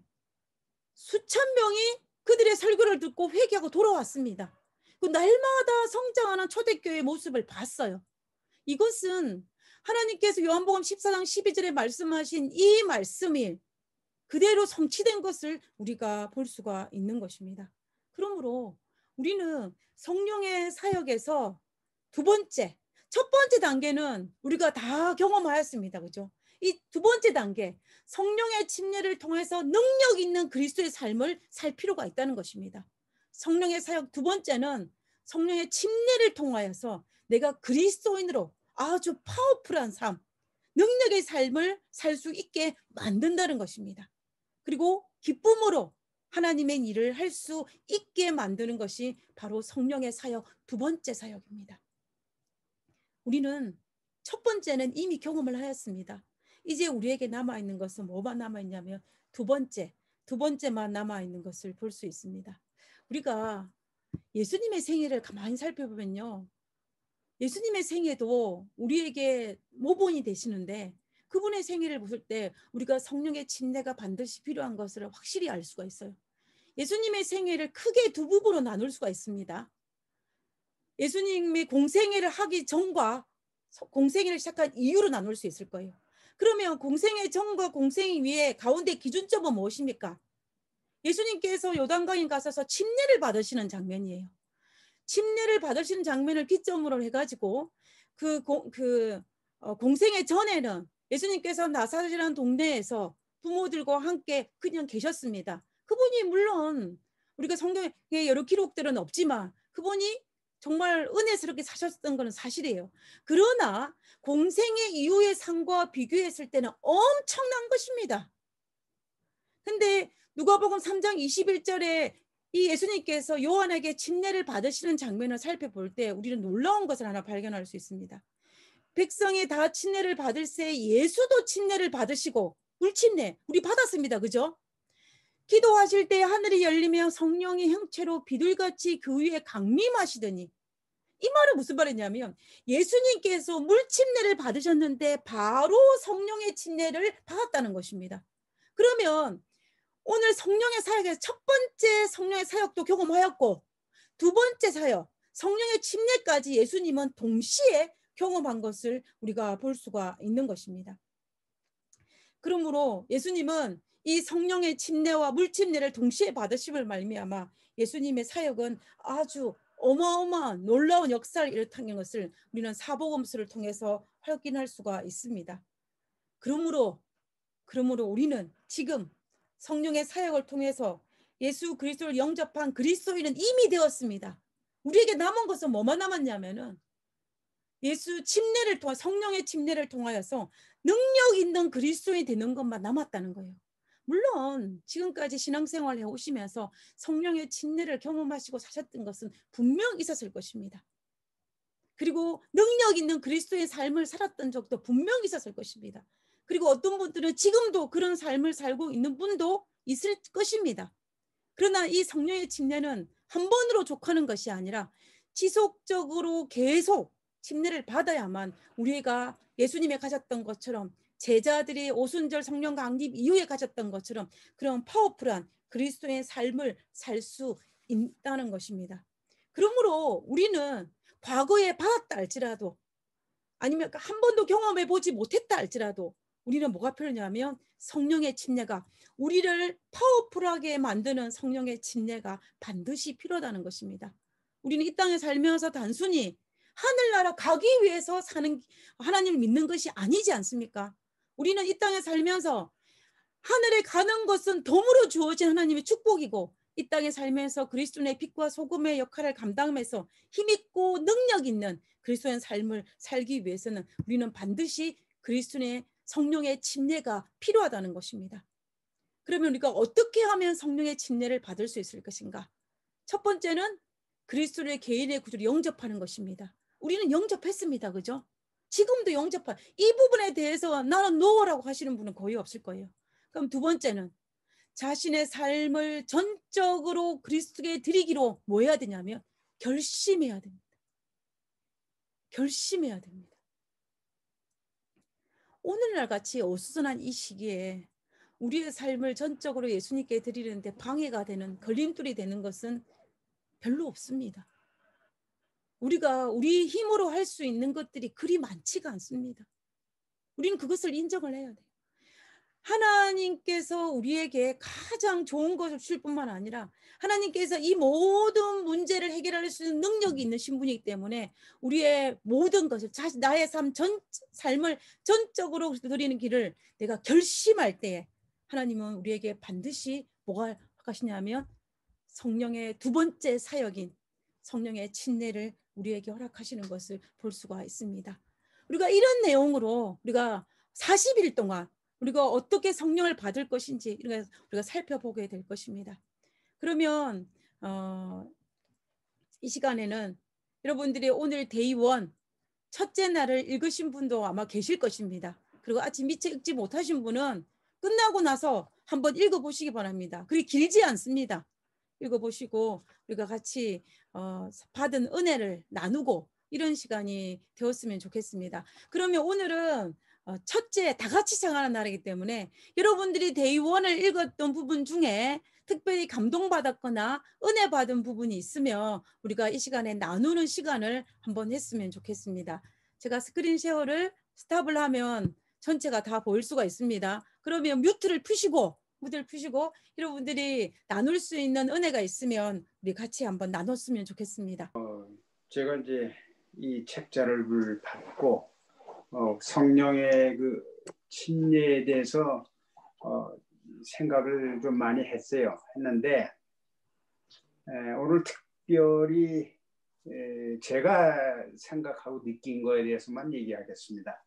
수천 명이 그들의 설교를 듣고 회개하고 돌아왔습니다. 그 날마다 성장하는 초대교회의 모습을 봤어요. 이것은 하나님께서 요한복음 십사 장 십이 절에 말씀하신 이 말씀이 그대로 성취된 것을 우리가 볼 수가 있는 것입니다. 그러므로 우리는 성령의 사역에서 두 번째, 첫 번째 단계는 우리가 다 경험하였습니다. 그죠? 이 두 번째 단계, 성령의 침례를 통해서 능력 있는 그리스도의 삶을 살 필요가 있다는 것입니다. 성령의 사역 두 번째는 성령의 침례를 통하여서 내가 그리스도인으로 아주 파워풀한 삶, 능력의 삶을 살 수 있게 만든다는 것입니다. 그리고 기쁨으로 하나님의 일을 할 수 있게 만드는 것이 바로 성령의 사역 두 번째 사역입니다. 우리는 첫 번째는 이미 경험을 하였습니다. 이제 우리에게 남아있는 것은 뭐만 남아있냐면 두 번째, 두 번째만 남아있는 것을 볼 수 있습니다. 우리가 예수님의 생애를 가만히 살펴보면요. 예수님의 생애도 우리에게 모본이 되시는데 그분의 생애를 볼 때 우리가 성령의 침례가 반드시 필요한 것을 확실히 알 수가 있어요. 예수님의 생애를 크게 두 부분으로 나눌 수가 있습니다. 예수님이 공생애를 하기 전과 공생애를 시작한 이유로 나눌 수 있을 거예요. 그러면 공생애 전과 공생애 위에 가운데 기준점은 무엇입니까? 예수님께서 요단강에 가셔서 침례를 받으시는 장면이에요. 침례를 받으시는 장면을 기점으로 해가지고 그, 공, 그 어, 공생애 전에는 예수님께서 나사렛이라는 동네에서 부모들과 함께 그냥 계셨습니다. 그분이 물론 우리가 성경에 여러 기록들은 없지만 그분이 정말 은혜스럽게 사셨던 것은 사실이에요. 그러나 공생애 이후의 삶과 비교했을 때는 엄청난 것입니다. 근데 누가복음 삼 장 이십일 절에 이 예수님께서 요한에게 침례를 받으시는 장면을 살펴볼 때 우리는 놀라운 것을 하나 발견할 수 있습니다. 백성이 다 침례를 받을 새 예수도 침례를 받으시고 물침례 우리 받았습니다. 그죠? 기도하실 때 하늘이 열리며 성령이 형체로 비둘같이 그 위에 강림하시더니 이 말은 무슨 말이냐면 예수님께서 물침례를 받으셨는데 바로 성령의 침례를 받았다는 것입니다. 그러면 오늘 성령의 사역에서 첫 번째 성령의 사역도 경험하였고 두 번째 사역 성령의 침례까지 예수님은 동시에 경험한 것을 우리가 볼 수가 있는 것입니다. 그러므로 예수님은 이 성령의 침례와 물침례를 동시에 받으심을 말미암아 예수님의 사역은 아주 어마어마한 놀라운 역사를 일으킨 것을 우리는 사복음서를 통해서 확인할 수가 있습니다. 그러므로 그러므로 우리는 지금 성령의 사역을 통해서 예수 그리스도를 영접한 그리스도인은 이미 되었습니다. 우리에게 남은 것은 뭐만 남았냐면은 예수 침례를 통해 성령의 침례를 통하여서 능력 있는 그리스도인이 되는 것만 남았다는 거예요. 물론 지금까지 신앙생활을 해오시면서 성령의 침례를 경험하시고 사셨던 것은 분명 있었을 것입니다. 그리고 능력 있는 그리스도의 삶을 살았던 적도 분명 있었을 것입니다. 그리고 어떤 분들은 지금도 그런 삶을 살고 있는 분도 있을 것입니다. 그러나 이 성령의 침례는 한 번으로 족하는 것이 아니라 지속적으로 계속 침례를 받아야만 우리가 예수님이 가졌던 것처럼, 제자들이 오순절 성령 강림 이후에 가졌던 것처럼 그런 파워풀한 그리스도의 삶을 살 수 있다는 것입니다. 그러므로 우리는 과거에 받았다 할지라도, 아니면 한 번도 경험해 보지 못했다 할지라도, 우리는 뭐가 필요냐면 성령의 침례가, 우리를 파워풀하게 만드는 성령의 침례가 반드시 필요하다는 것입니다. 우리는 이 땅에 살면서 단순히 하늘나라 가기 위해서 사는, 하나님을 믿는 것이 아니지 않습니까? 우리는 이 땅에 살면서 하늘에 가는 것은 덤으로 주어진 하나님의 축복이고, 이 땅에 살면서 그리스도의 빛과 소금의 역할을 감당하면서 힘있고 능력 있는 그리스도의 삶을 살기 위해서는 우리는 반드시 그리스도의 성령의 침례가 필요하다는 것입니다. 그러면 우리가 어떻게 하면 성령의 침례를 받을 수 있을 것인가? 첫 번째는 그리스도의 개인의 구주를 영접하는 것입니다. 우리는 영접했습니다. 그죠? 지금도 영접한, 이 부분에 대해서 나는 노라고 하시는 분은 거의 없을 거예요. 그럼 두 번째는 자신의 삶을 전적으로 그리스도께 드리기로 뭐 해야 되냐면 결심해야 됩니다. 결심해야 됩니다. 오늘날 같이 어수선한 이 시기에 우리의 삶을 전적으로 예수님께 드리는데 방해가 되는, 걸림돌이 되는 것은 별로 없습니다. 우리가 우리 힘으로 할 수 있는 것들이 그리 많지가 않습니다. 우리는 그것을 인정을 해야 돼요. 하나님께서 우리에게 가장 좋은 것을 줄 뿐만 아니라 하나님께서 이 모든 문제를 해결할 수 있는 능력이 있는 신분이기 때문에 우리의 모든 것을, 나의 삶 전, 삶을 전적으로 드리는 길을 내가 결심할 때에 하나님은 우리에게 반드시 뭐가 하시냐면 성령의 두 번째 사역인 성령의 침례를 우리에게 허락하시는 것을 볼 수가 있습니다. 우리가 이런 내용으로 우리가 사십 일 동안 우리가 어떻게 성령을 받을 것인지 우리가 살펴보게 될 것입니다. 그러면 어, 이 시간에는 여러분들이 오늘 데이 원 첫째 날을 읽으신 분도 아마 계실 것입니다. 그리고 아침 미처 읽지 못하신 분은 끝나고 나서 한번 읽어보시기 바랍니다. 그리 길지 않습니다. 읽어보시고 우리가 같이 어, 받은 은혜를 나누고 이런 시간이 되었으면 좋겠습니다. 그러면 오늘은 어, 첫째 다 같이 생활하는 날이기 때문에 여러분들이 데이 원을 읽었던 부분 중에 특별히 감동받았거나 은혜 받은 부분이 있으면 우리가 이 시간에 나누는 시간을 한번 했으면 좋겠습니다. 제가 스크린 쉐어를 스탑을 하면 전체가 다 보일 수가 있습니다. 그러면 뮤트를 푸시고 뮤트를 푸시고 여러분들이 나눌 수 있는 은혜가 있으면 우리 같이 한번 나눴으면 좋겠습니다. 어, 제가 이제 이 책자를 받고 어, 성령의 그 침례에 대해서 어, 생각을 좀 많이 했어요. 했는데 에, 오늘 특별히 에, 제가 생각하고 느낀 거에 대해서만 얘기하겠습니다.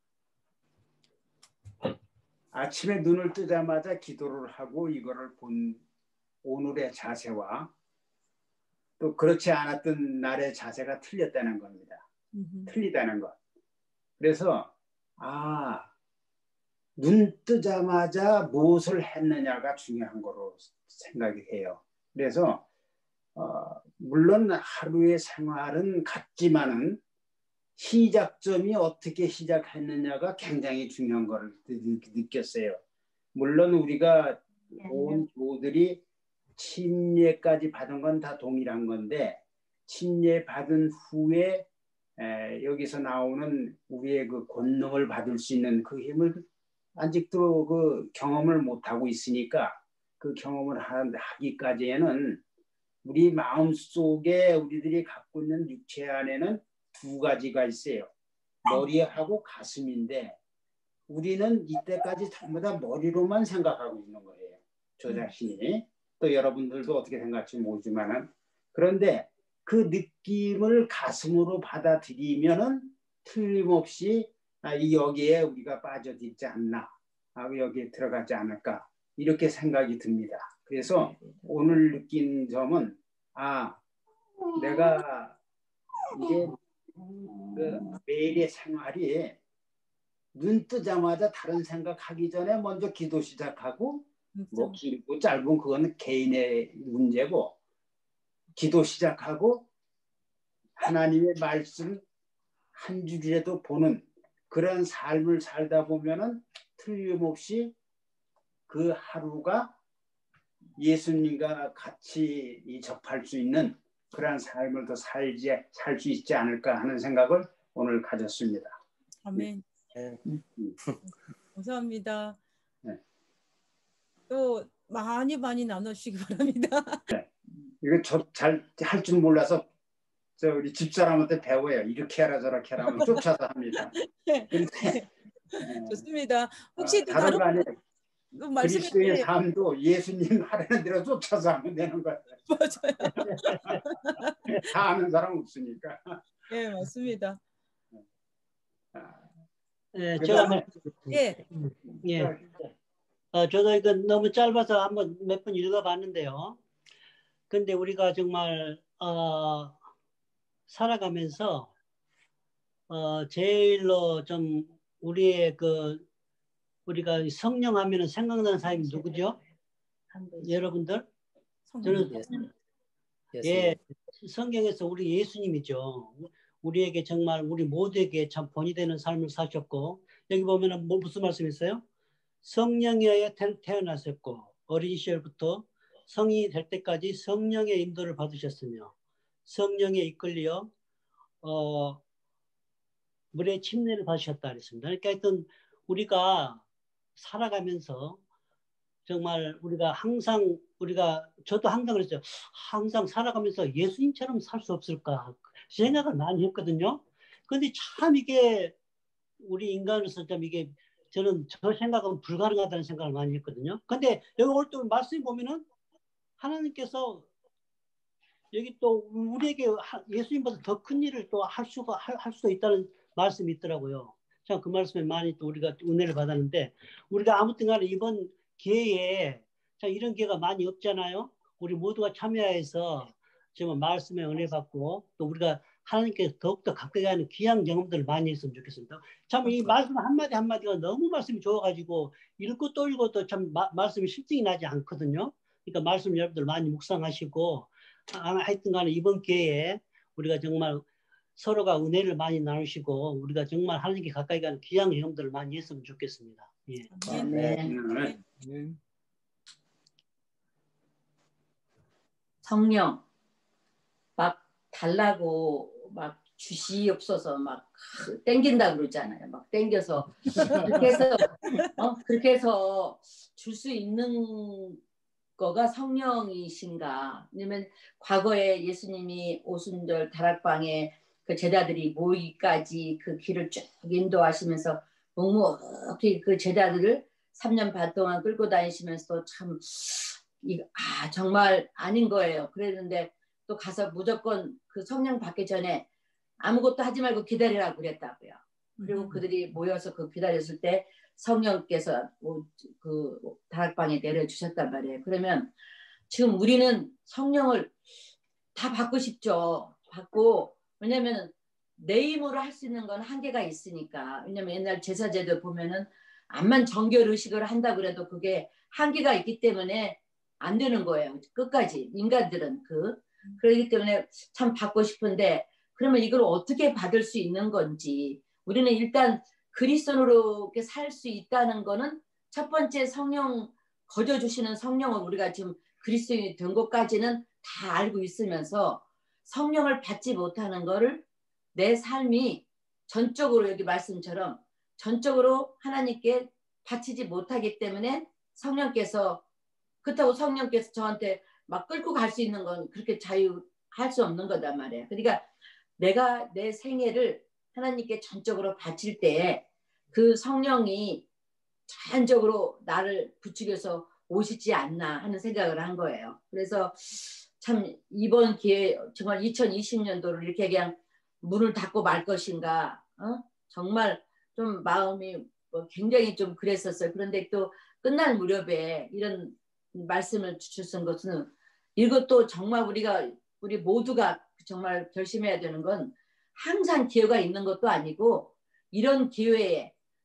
아침에 눈을 뜨자마자 기도를 하고 이거를 본 오늘의 자세와 또 그렇지 않았던 날의 자세가 틀렸다는 겁니다. 음흠. 틀리다는 것. 그래서 아, 눈 뜨자마자 무엇을 했느냐가 중요한 거로 생각이 해요. 그래서 어, 물론 하루의 생활은 같지만은 시작점이 어떻게 시작했느냐가 굉장히 중요한 걸 느꼈어요. 물론 우리가 온 교우들이 침례까지 받은 건 다 동일한 건데 침례 받은 후에 에, 여기서 나오는 우리의 그 권능을 받을 수 있는 그 힘을 아직도 그 경험을 못하고 있으니까 그 경험을 하기까지에는 우리 마음속에 우리들이 갖고 있는 육체 안에는 두 가지가 있어요. 머리하고 가슴인데 우리는 이때까지 전부 다 머리로만 생각하고 있는 거예요. 저 자신이. 또 여러분들도 어떻게 생각할지 모르지만은. 그런데 그 느낌을 가슴으로 받아들이면은 틀림없이 아, 여기에 우리가 빠져들지 않나, 아, 여기에 들어가지 않을까 이렇게 생각이 듭니다. 그래서 오늘 느낀 점은 아, 내가 이게 그 매일의 생활이 눈 뜨자마자 다른 생각하기 전에 먼저 기도 시작하고 뭐 길고 짧은 그거는 개인의 문제고 기도 시작하고 하나님의 말씀 한 줄이라도 보는 그런 삶을 살다 보면은 틀림없이 그 하루가 예수님과 같이 이 접할 수 있는 그런 삶을 더 살지 살 수 있지 않을까 하는 생각을 오늘 가졌습니다. 아멘. 네. 감사합니다. 네. 또 많이 많이 나눠주시기 바랍니다. 네. 이거 저 잘 할 줄 몰라서 저 우리 집사람한테 배워요. 이렇게 해라 저렇게 해라 하면 쫓아서 합니다. 네. 근데, 좋습니다. 혹시 어, 또 다른 거 다른 아니에요. 그 말씀해 그리스도의 주세요. 삶도 예수님 하라는 대로 쫓아서 하면 되는 거예요. 맞아요. 다 아는 사람 없으니까. 네, 맞습니다. 예, 제가 말, 예. 예. 어, 저도 이거 너무 짧아서 한번 몇 번 읽어봤는데요. 근데 우리가 정말 어, 살아가면서 어, 제일로 좀 우리의 그 우리가 성령 하면은 생각나는 사람이 누구죠? 여러분들? 저는 예, 성경에서 우리 예수님이죠. 우리에게 정말 우리 모두에게 참 본이 되는 삶을 사셨고 여기 보면은 뭐 무슨 말씀이 있어요? 성령에 의해 태어나셨고 어린 시절부터 성인이 될 때까지 성령의 인도를 받으셨으며 성령에 이끌려 어, 물의 침례를 받으셨다 그랬습니다. 그러니까 하여튼 우리가 살아가면서 정말 우리가 항상 우리가 저도 항상 그랬죠. 항상 살아가면서 예수님처럼 살 수 없을까 생각을 많이 했거든요. 그런데 참 이게 우리 인간으로서 좀 이게 저는 저 생각은 불가능하다는 생각을 많이 했거든요. 근데 여기 오늘 또 말씀을 보면은 하나님께서 여기 또 우리에게 예수님보다 더 큰 일을 또 할 수가 할, 할 수도 있다는 말씀이 있더라고요. 참 그 말씀에 많이 또 우리가 은혜를 받았는데 우리가 아무튼간에 이번 기회에 참 이런 기회가 많이 없잖아요. 우리 모두가 참여해서 정말 말씀에 은혜 받고 또 우리가 하나님께 더욱더 가까이 가는 귀한 경험들을 많이 했으면 좋겠습니다. 참 이 말씀 한마디 한마디가 너무 말씀이 좋아가지고 읽고 또 읽어도 참 마, 말씀이 실증이 나지 않거든요. 그러니까 말씀 여러분들 많이 묵상하시고 아, 하여튼 간에 이번 기회에 우리가 정말 서로가 은혜를 많이 나누시고 우리가 정말 하나님께 가까이 가는 귀한 경험들을 많이 했으면 좋겠습니다. 예. 네. 네. 성령 막 달라고 막 주시옵소서 막 땡긴다 그러잖아요. 막 땡겨서 그렇게 해서 어? 그렇게 해서 줄 수 있는 거가 성령이신가? 왜냐면 과거에 예수님이 오순절 다락방에 그 제자들이 모이기까지 그 길을 쭉 인도하시면서 묵묵히 그 제자들을 삼 년 반 동안 끌고 다니시면서 참 이, 아, 정말 아닌 거예요. 그랬는데 또 가서 무조건 그 성령 받기 전에 아무것도 하지 말고 기다리라고 그랬다고요. 그리고 음. 그들이 모여서 그 기다렸을 때 성령께서 그 다락방에 내려주셨단 말이에요. 그러면 지금 우리는 성령을 다 받고 싶죠. 받고 왜냐하면 내 힘으로 할 수 있는 건 한계가 있으니까. 왜냐하면 옛날 제사제도 보면은 암만 정결 의식을 한다 그래도 그게 한계가 있기 때문에 안 되는 거예요. 끝까지 인간들은 그 그렇기 때문에 참 받고 싶은데 그러면 이걸 어떻게 받을 수 있는 건지 우리는 일단 그리스도로 살 수 있다는 거는 첫 번째 성령 거저 주시는 성령을 우리가 지금 그리스도인이 된 것까지는 다 알고 있으면서 성령을 받지 못하는 거를 내 삶이 전적으로 여기 말씀처럼 전적으로 하나님께 바치지 못하기 때문에 성령께서 그렇다고 성령께서 저한테 막 끌고 갈 수 있는 건 그렇게 자유할 수 없는 거단 말이에요. 그러니까 내가 내 생애를 하나님께 전적으로 바칠 때 그 성령이 전적으로 나를 부추겨서 오시지 않나 하는 생각을 한 거예요. 그래서 참 이번 기회 정말 이천이십 년도를 이렇게 그냥 문을 닫고 말 것인가 어? 정말 좀 마음이 뭐 굉장히 좀 그랬었어요. 그런데 또 끝날 무렵에 이런 말씀을 주신 것은 이것도 정말 우리가 우리 모두가 정말 결심해야 되는 건 항상 기회가 있는 것도 아니고 이런 기회에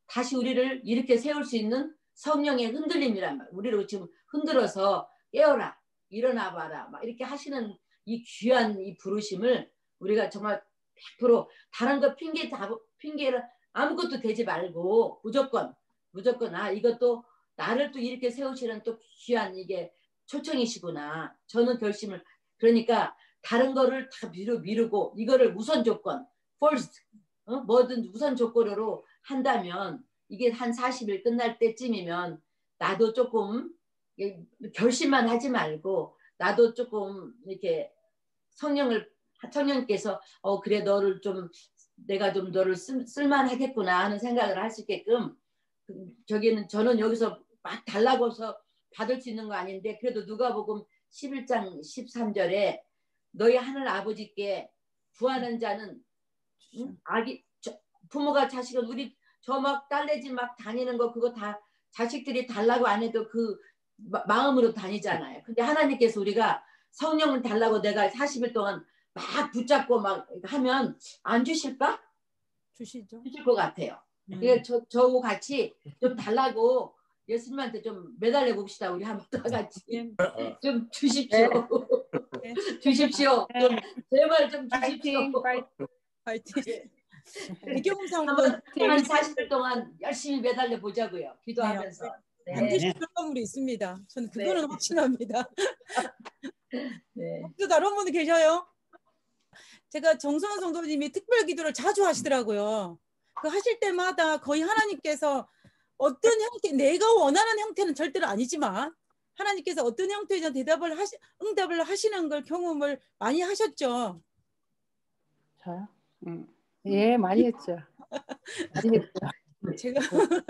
다시 우리를 이렇게 세울 수 있는 성령의 흔들림이란 말. 우리를 지금 흔들어서 깨어라, 일어나 봐라, 막 이렇게 하시는 이 귀한 이 부르심을 우리가 정말 백 퍼센트 다른 거 핑계 다 핑계를 아무것도 대지 말고 무조건 무조건 아 이것도 나를 또 이렇게 세우시는 또 귀한 이게 초청이시구나. 저는 결심을 그러니까 다른 거를 다 미루, 미루고 이거를 우선 조건 first 어? 뭐든 우선 조건으로 한다면 이게 한 사십 일 끝날 때쯤이면 나도 조금 결심만 하지 말고 나도 조금 이렇게 성령을 성령께서 어 그래 너를 좀 내가 좀 너를 쓸, 쓸만하겠구나 하는 생각을 할 수 있게끔 저기는 저는 여기서 막 달라고 해서 받을 수 있는 거 아닌데 그래도 누가복음 십일 장 십삼 절에 너희 하늘 아버지께 구하는 자는 응? 아기 저, 부모가 자식을 우리 저 막 딸내지 막 다니는 거 그거 다 자식들이 달라고 안 해도 그 마, 마음으로 다니잖아요. 근데 하나님께서 우리가 성령을 달라고 내가 사십 일 동안 막 붙잡고 막 하면 안 주실까? 주시죠. 주실 것 같아요. 음. 그러니까 저, 저하고 같이 좀 달라고 예수님한테 좀 매달려 봅시다. 우리 한번 다 같이 좀 주십시오. 네. 주십시오. 좀 제발 좀 파이팅, 주십시오. 파이팅. 파이팅. 이경상 한번 한 사십 일 동안 열심히 매달려 보자고요. 기도하면서. 네. 반드시 그런 건물이 있습니다. 저는 그거는 네. 확신합니다. 네. 또 다른 분 계셔요? 제가 정선호 성도님이 특별 기도를 자주 하시더라고요. 그 하실 때마다 거의 하나님께서 어떤 형태, 내가 원하는 형태는 절대로 아니지만 하나님께서 어떤 형태의 대답을 하시, 응답을 하시는 걸 경험을 많이 하셨죠. 저요? 음. 예, 많이 했죠. 많이 했죠. 제가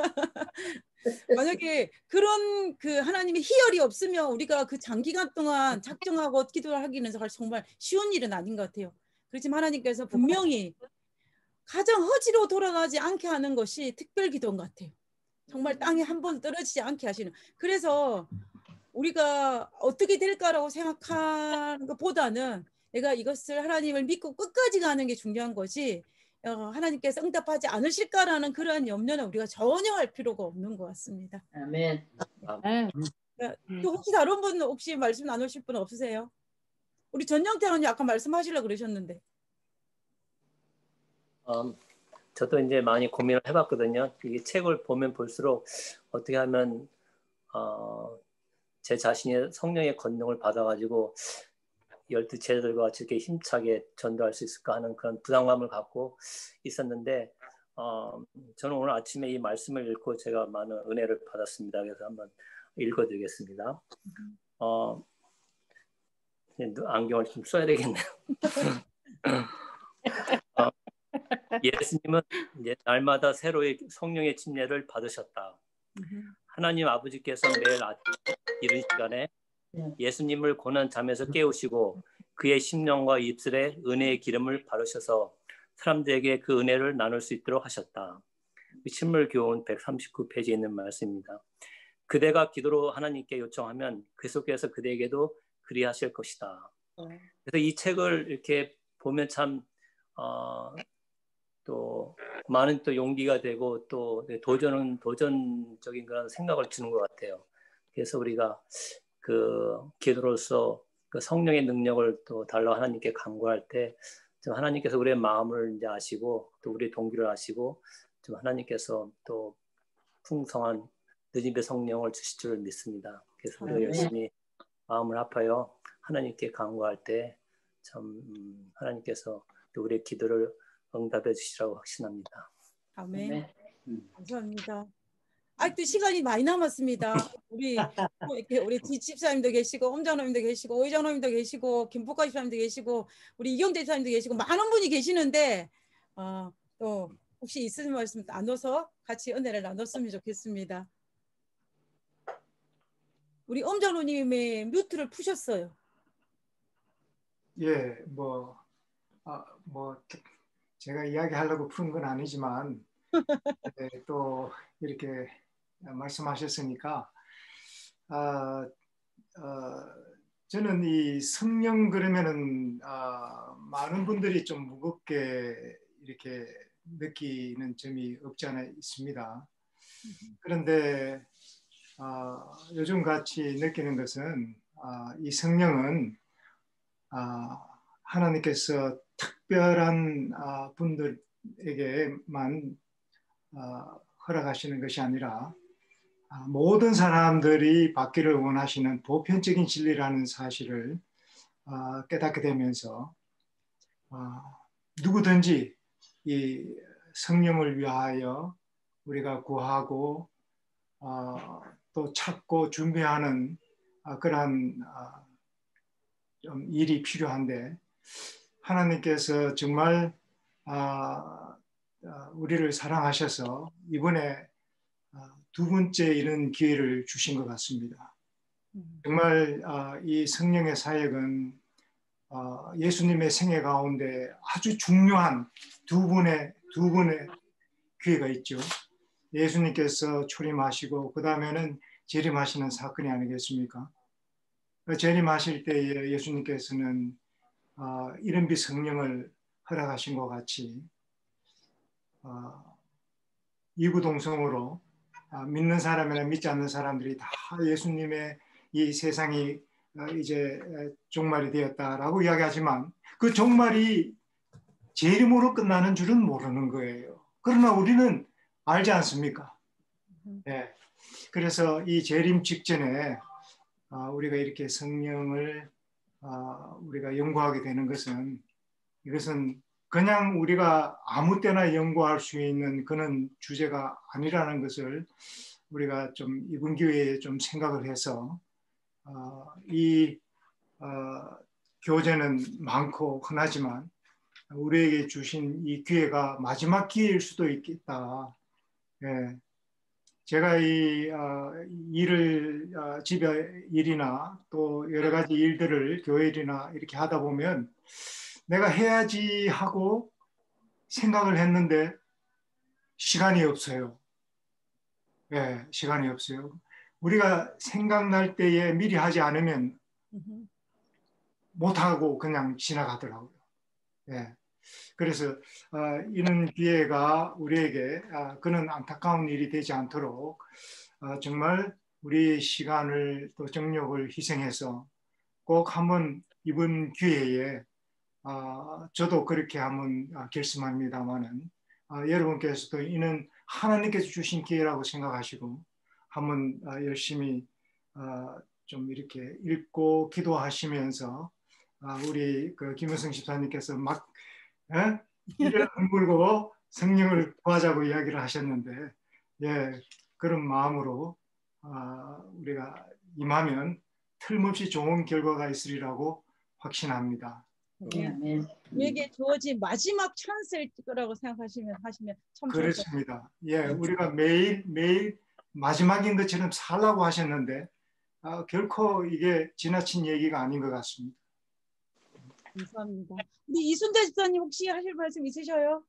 만약에 그런 그 하나님의 희열이 없으면 우리가 그 장기간 동안 작정하고 기도를 하기는 정말 쉬운 일은 아닌 것 같아요. 그렇지만 하나님께서 분명히 가장 허지로 돌아가지 않게 하는 것이 특별 기도인 것 같아요. 정말 땅에 한 번 떨어지지 않게 하시는. 그래서 우리가 어떻게 될까라고 생각하는 것보다는 내가 이것을 하나님을 믿고 끝까지 가는 게 중요한 거지 어, 하나님께서 응답하지 않으실까라는 그런 염려는 우리가 전혀 할 필요가 없는 것 같습니다. 아멘. 네. 또 혹시 다른 분 혹시 말씀 나누실 분 없으세요? 우리 전영태 언니 아까 말씀하시려고 그러셨는데. 음, 저도 이제 많이 고민을 해봤거든요. 이 책을 보면 볼수록 어떻게 하면 어, 제 자신이 성령의 권능을 받아가지고 열두 제자들과 같이 이렇게 힘차게 전도할 수 있을까 하는 그런 부담감을 갖고 있었는데 어, 저는 오늘 아침에 이 말씀을 읽고 제가 많은 은혜를 받았습니다. 그래서 한번 읽어드리겠습니다. 어, 안경을 좀 써야 되겠네요. 어, 예수님은 이제 날마다 새로의 성령의 침례를 받으셨다. 하나님 아버지께서 매일 아침 이른 시간에 예수님을 고난 잠에서 깨우시고 그의 심령과 입술에 은혜의 기름을 바르셔서 사람들에게 그 은혜를 나눌 수 있도록 하셨다. 신물교훈 백삼십구 페이지에 있는 말씀입니다. 그대가 기도로 하나님께 요청하면 계속해서 그대에게도 그리하실 것이다. 그래서 이 책을 이렇게 보면 참 어, 또 많은 또 용기가 되고 또 도전은 도전적인 그런 생각을 주는 것 같아요. 그래서 우리가 그 기도로서 그 성령의 능력을 또 달라 하나님께 간구할 때 좀 하나님께서 우리의 마음을 이제 아시고 또 우리의 동기를 아시고 좀 하나님께서 또 풍성한 느림의 성령을 주실 줄 믿습니다. 그래서 우리가 열심히 마음을 합하여 하나님께 간구할 때 참 하나님께서 또 우리의 기도를 응답해 주시라고 확신합니다. 아멘. 네. 감사합니다. 아직도 시간이 많이 남았습니다. 우리 이렇게 우리 뒷집사님도 계시고 엄장로님도 계시고 오이장로님도 계시고 김복가 집사님도 계시고 우리 이경재 집사님도 계시고 많은 분이 계시는데 어, 또 혹시 있으신 말씀 나눠서 같이 은혜를 나눴으면 좋겠습니다. 우리 엄장로님의 뮤트를 푸셨어요. 예, 뭐, 아, 뭐 제가 이야기하려고 푸는 건 아니지만 예, 또 이렇게 말씀하셨으니까 아, 어, 저는 이 성령 그러면은 아, 많은 분들이 좀 무겁게 이렇게 느끼는 점이 없지 않아 있습니다. 그런데 어, 요즘 같이 느끼는 것은 어, 이 성령은 어, 하나님께서 특별한 어, 분들에게만 어, 허락하시는 것이 아니라 어, 모든 사람들이 받기를 원하시는 보편적인 진리라는 사실을 어, 깨닫게 되면서 어, 누구든지 이 성령을 위하여 우리가 구하고 어, 또 찾고 준비하는 어, 그러한 어, 좀 일이 필요한데 하나님께서 정말 어, 어, 우리를 사랑하셔서 이번에 어, 두 번째 이런 기회를 주신 것 같습니다. 정말 어, 이 성령의 사역은 어, 예수님의 생애 가운데 아주 중요한 두 분의 두 분의 기회가 있죠. 예수님께서 초림하시고 그 다음에는 재림하시는 사건이 아니겠습니까? 재림하실 때에 예수님께서는 어, 이른비 성령을 허락하신 것 같이 어, 이구동성으로 어, 믿는 사람이나 믿지 않는 사람들이 다 예수님의 이 세상이 어, 이제 종말이 되었다라고 이야기하지만 그 종말이 재림으로 끝나는 줄은 모르는 거예요. 그러나 우리는 알지 않습니까? 네. 그래서 이 재림 직전에 어, 우리가 이렇게 성령을 어, 우리가 연구하게 되는 것은 이것은 그냥 우리가 아무 때나 연구할 수 있는 그런 주제가 아니라는 것을 우리가 좀 이번 기회에 좀 생각을 해서 어, 이 어, 교재는 많고 흔하지만 우리에게 주신 이 기회가 마지막 기회일 수도 있겠다. 예. 제가 이 어, 일을 어, 집에 일이나 또 여러 가지 일들을 교회 일이나 이렇게 하다 보면 내가 해야지 하고 생각을 했는데 시간이 없어요. 예, 시간이 없어요. 우리가 생각날 때에 미리 하지 않으면 못하고 그냥 지나가더라고요. 예. 그래서 어, 이런 기회가 우리에게 어, 그런 안타까운 일이 되지 않도록 어, 정말 우리 시간을 또 정력을 희생해서 꼭 한번 이번 기회에 어, 저도 그렇게 한번 어, 결심합니다만은 어, 여러분께서도 이는 하나님께서 주신 기회라고 생각하시고 한번 어, 열심히 어, 좀 이렇게 읽고 기도하시면서 어, 우리 그 김효성 집사님께서 막 예? 이를 악물고 성령을 구하자고 이야기를 하셨는데 예, 그런 마음으로 어, 우리가 임하면 틀림없이 좋은 결과가 있으리라고 확신합니다. 네. 우리에게 주어진 마지막 찬스일 거라고 생각하시면 하시면 참 그렇습니다. 예, 우리가 매일 매일 마지막인 것처럼 살라고 하셨는데 어, 결코 이게 지나친 얘기가 아닌 것 같습니다. 감사합니다. 우리 이순자 집사님 혹시 하실 말씀 있으셔요?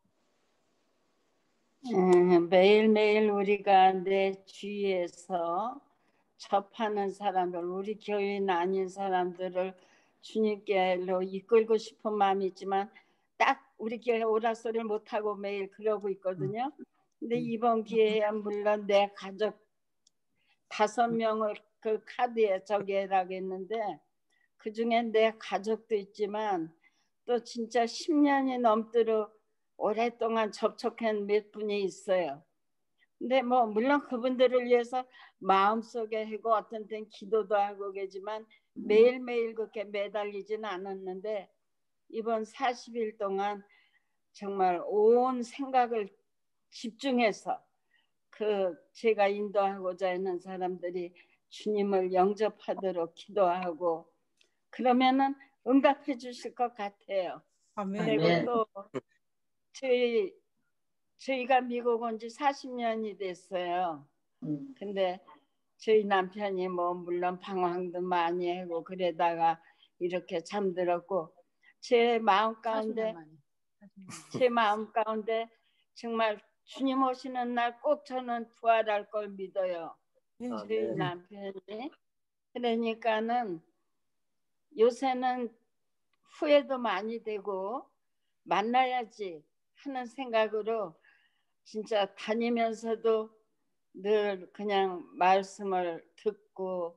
음, 매일매일 우리가 내 주위에서 접하는 사람들, 우리 교인 아닌 사람들을 주님께로 이끌고 싶은 마음이 있지만 딱 우리 교회 오락소리를 못하고 매일 그러고 있거든요. 근데 이번 기회에 물론 내 가족 다섯 명을 그 카드에 저기라고 했는데 그 중에 내 가족도 있지만 또 진짜 십 년이 넘도록 오랫동안 접촉한 몇 분이 있어요. 근데 뭐 물론 그분들을 위해서 마음속에 하고 어떤 때는 기도도 하고 계지만 매일매일 그렇게 매달리지는 않았는데 이번 사십 일 동안 정말 온 생각을 집중해서 그 제가 인도하고자 하는 사람들이 주님을 영접하도록 기도하고 그러면은 응답해 주실 것 같아요. 아멘. 그리고 또 저희 저희가 미국 온 지 사십 년이 됐어요. 음. 근데 저희 남편이 뭐 물론 방황도 많이 하고 그러다가 이렇게 잠들었고 제 마음 가운데 제 마음 가운데 정말 주님 오시는 날 꼭 저는 부활할 걸 믿어요. 음. 저희 남편이 그러니까는 요새는 후회도 많이 되고 만나야지 하는 생각으로 진짜 다니면서도 늘 그냥 말씀을 듣고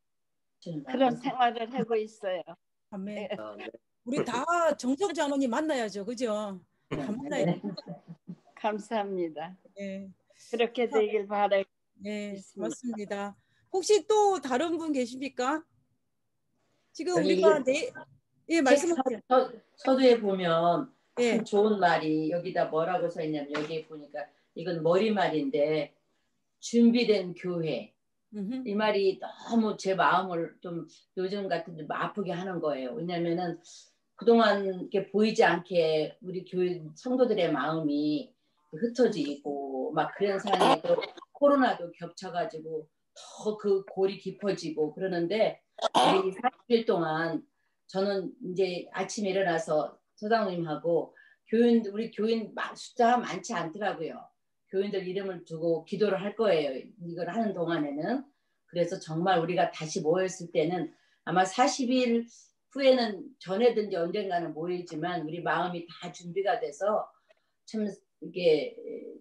그런 생활을 하고 있어요. 아멘. 우리 다 정성 장로님 만나야죠, 그죠? 다 만나야 돼. 감사합니다. 네. 그렇게 되길 바라겠습니다. 네, 고맙습니다. 혹시 또 다른 분 계십니까? 지금 우리가 네, 예, 말씀하세요. 서, 서두에 보면 예. 참 좋은 말이 여기다 뭐라고 써 있냐면 여기 보니까 이건 머리말인데 준비된 교회. 음흠. 이 말이 너무 제 마음을 좀 요즘 같은 좀 아프게 하는 거예요. 왜냐면은 그동안 이렇게 보이지 않게 우리 교회 성도들의 마음이 흩어지고 막 그런 상황에 또 코로나도 겹쳐가지고 더 그 골이 깊어지고 그러는데 우리 사십 일 동안 저는 이제 아침에 일어나서 소장님하고 교인 우리 교인 숫자가 많지 않더라고요. 교인들 이름을 두고 기도를 할 거예요. 이걸 하는 동안에는. 그래서 정말 우리가 다시 모였을 때는 아마 사십 일 후에는 전에든지 언젠가는 모이지만 우리 마음이 다 준비가 돼서 참 이게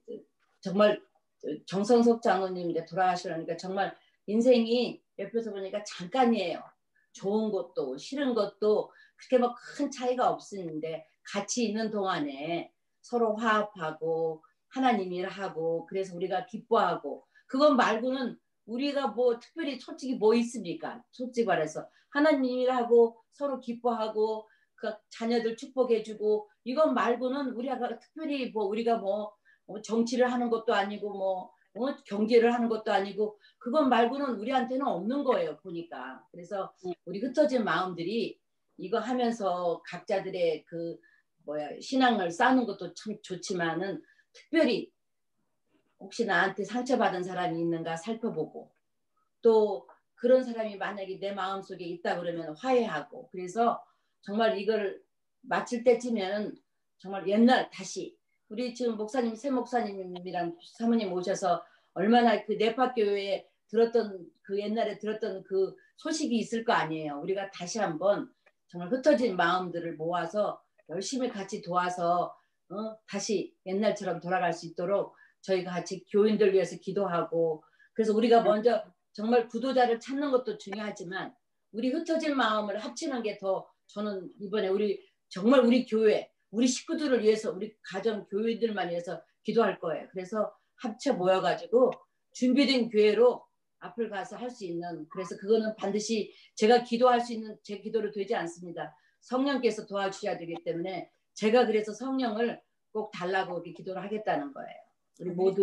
정말 정성석 장로님 이제 돌아가시려니까 정말 인생이 옆에서 보니까 잠깐이에요. 좋은 것도 싫은 것도 그렇게 뭐 큰 차이가 없었는데 같이 있는 동안에 서로 화합하고 하나님 일하고 그래서 우리가 기뻐하고 그것 말고는 우리가 뭐 특별히 솔직히 뭐 있습니까? 솔직히 말해서 하나님 일하고 서로 기뻐하고 그 자녀들 축복해주고 이것 말고는 우리가 특별히 뭐 우리가 뭐 정치를 하는 것도 아니고 뭐 어? 경제를 하는 것도 아니고 그것 말고는 우리한테는 없는 거예요 보니까. 그래서 우리 흩어진 마음들이 이거 하면서 각자들의 그 뭐야 신앙을 쌓는 것도 참 좋지만은 특별히 혹시 나한테 상처받은 사람이 있는가 살펴보고 또 그런 사람이 만약에 내 마음속에 있다 그러면 화해하고 그래서 정말 이걸 마칠 때쯤에는 정말 옛날 다시 우리 지금 목사님 새 목사님이랑 사모님 오셔서 얼마나 그 네파교회에 들었던 그 옛날에 들었던 그 소식이 있을 거 아니에요. 우리가 다시 한번 정말 흩어진 마음들을 모아서 열심히 같이 도와서 어? 다시 옛날처럼 돌아갈 수 있도록 저희가 같이 교인들 위해서 기도하고 그래서 우리가 먼저 정말 구도자를 찾는 것도 중요하지만 우리 흩어진 마음을 합치는 게 더 저는 이번에 우리 정말 우리 교회 우리 식구들을 위해서 우리 가정 교회들만 위해서 기도할 거예요. 그래서 합쳐 모여가지고 준비된 교회로 앞을 가서 할 수 있는 그래서 그거는 반드시 제가 기도할 수 있는 제 기도로 되지 않습니다. 성령께서 도와주셔야 되기 때문에 제가 그래서 성령을 꼭 달라고 이렇게 기도를 하겠다는 거예요. 우리 모두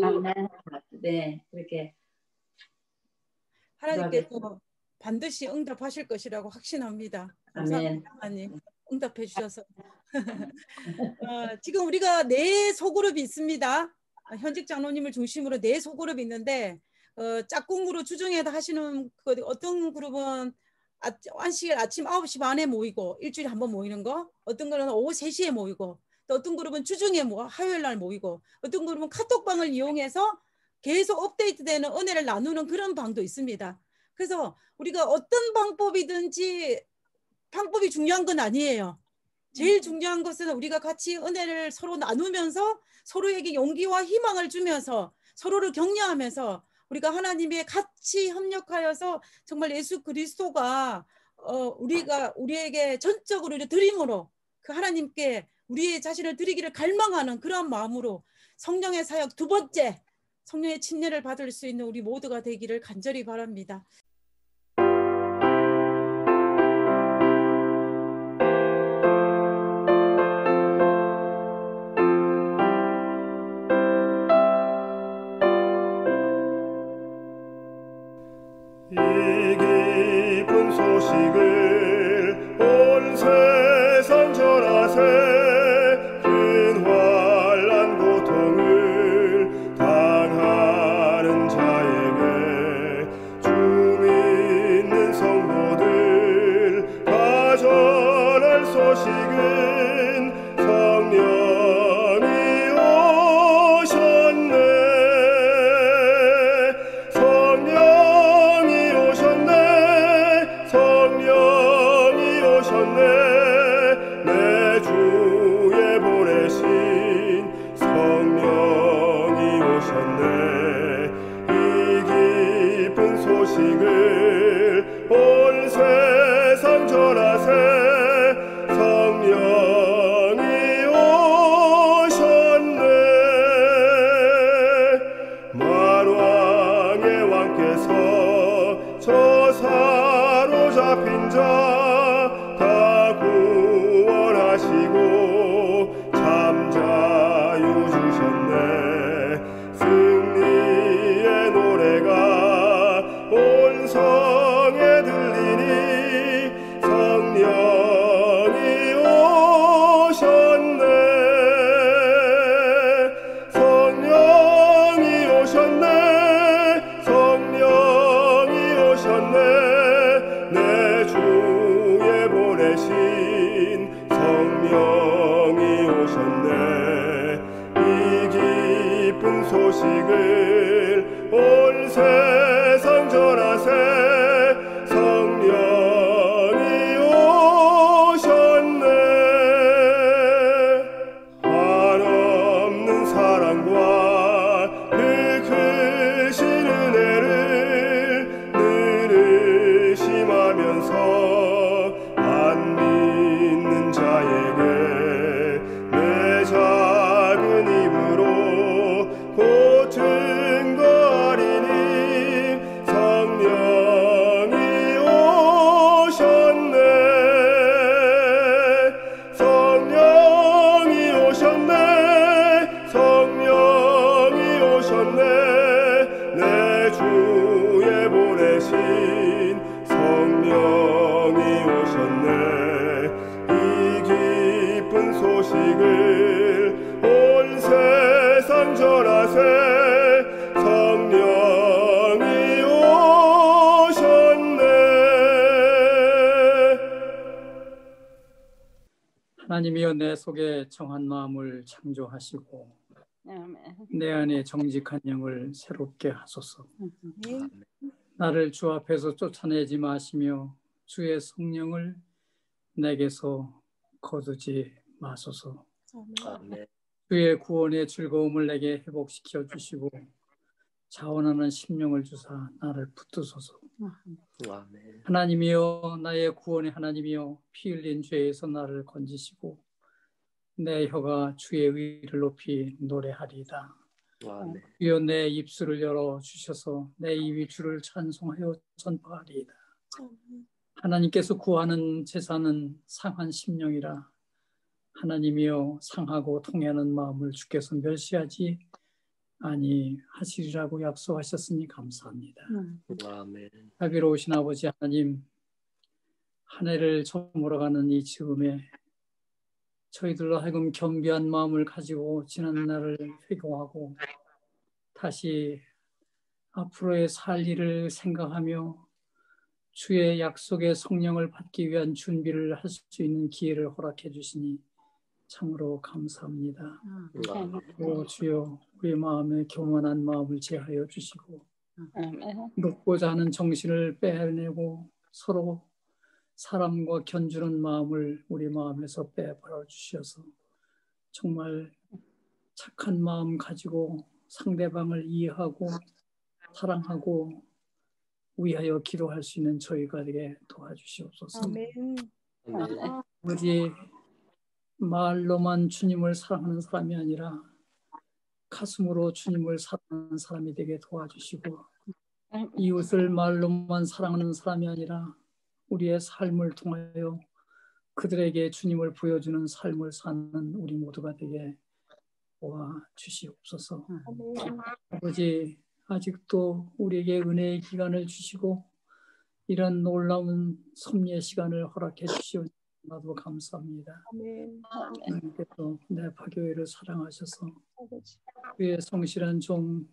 네 그렇게 하나님께서 반드시 응답하실 것이라고 확신합니다. 감사합니다. 하나님 응답해 주셔서 어, 지금 우리가 네 소그룹이 있습니다. 현직 장로님을 중심으로 네 소그룹이 있는데 어, 짝꿍으로 주중에도 하시는 그 어떤 그룹은 아, 안식일 아침 아홉 시 반에 모이고 일주일에 한 번 모이는 거 어떤 거는 오후 세 시에 모이고 또 어떤 그룹은 주중에 모 화요일 날 모이고 어떤 그룹은 카톡방을 이용해서 계속 업데이트되는 은혜를 나누는 그런 방도 있습니다. 그래서 우리가 어떤 방법이든지 방법이 중요한 건 아니에요. 제일 중요한 것은 우리가 같이 은혜를 서로 나누면서 서로에게 용기와 희망을 주면서 서로를 격려하면서 우리가 하나님의 같이 협력하여서 정말 예수 그리스도가 어, 우리가 우리에게 전적으로 드림으로 그 하나님께 우리의 자신을 드리기를 갈망하는 그런 마음으로 성령의 사역 두 번째 성령의 침례를 받을 수 있는 우리 모두가 되기를 간절히 바랍니다. 이 기쁜 소식을 온 세상 전하세 큰 환난 고통을 당하는 자에게 주님 승리의 노래가 온 성에 들리니 성령이 오셨네. 성령이 오셨네. 성령이 오셨네. 내 주에 보내신 성령이 오셨네. 이 기쁜 소식을 온 세상 전하세. 성령이 오셨네. 한없는 사랑과 그 크신 은혜를 늘 의심하면서 안 믿는 자에게 내 작은 입으로 곧 증거하리니 성령이 오셨네. 성령이 오셨네. 성령이 오셨네. 내 주에 보내신 성령이 오셨네. 이 기쁜 소식을 온 세상 전하세. 성령이 오셨네. 하나님이여 내 속에 정한 마음을 창조하시고 내 안에 정직한 영을 새롭게 하소서. 나를 주 앞에서 쫓아내지 마시며 주의 성령을 내게서 거두지 마소서. 아멘. 주의 구원의 즐거움을 내게 회복시켜 주시고 자원하는 심령을 주사 나를 붙드소서. 아멘. 하나님이여 나의 구원의 하나님이여 피 흘린 죄에서 나를 건지시고 내 혀가 주의 의를 높이 노래하리이다. 아멘. 주여 내 입술을 열어 주셔서 내 입이 주를 찬송하여 전파하리이다. 하나님께서 구하는 제사는 상한 심령이라. 하나님이여 상하고 통해하는 마음을 주께서 멸시하지 아니하시리라고 약속하셨으니 감사합니다. 아멘. 자비로우신 아버지 하나님, 한 해를 저물어가는 이 즈음에 저희들로 하여금 겸비한 마음을 가지고 지난 날을 회고하고 다시 앞으로의 살 일을 생각하며 주의 약속의 성령을 받기 위한 준비를 할 수 있는 기회를 허락해 주시니 참으로 감사합니다. 오 주여, 우리 마음에 교만한 마음을 제하여 주시고 높고자 하는 정신을 빼내고 서로 사람과 견주는 마음을 우리 마음에서 빼버려 주셔서 정말 착한 마음 가지고 상대방을 이해하고 사랑하고 위하여 기도할 수 있는 저희가 되게 도와주시옵소서. 아멘. 아버지, 말로만 주님을 사랑하는 사람이 아니라 가슴으로 주님을 사랑하는 사람이 되게 도와주시고 이웃을 말로만 사랑하는 사람이 아니라 우리의 삶을 통하여 그들에게 주님을 보여주는 삶을 사는 우리 모두가 되게 도와주시옵소서. 아버지, 아직도 우리에게 은혜의 기간을 주시고 이런 놀라운 섭리의 시간을 허락해 주시오. 나도 감사합니다. 하나님께서 내 파교회를 사랑하셔서 그의 성실한 종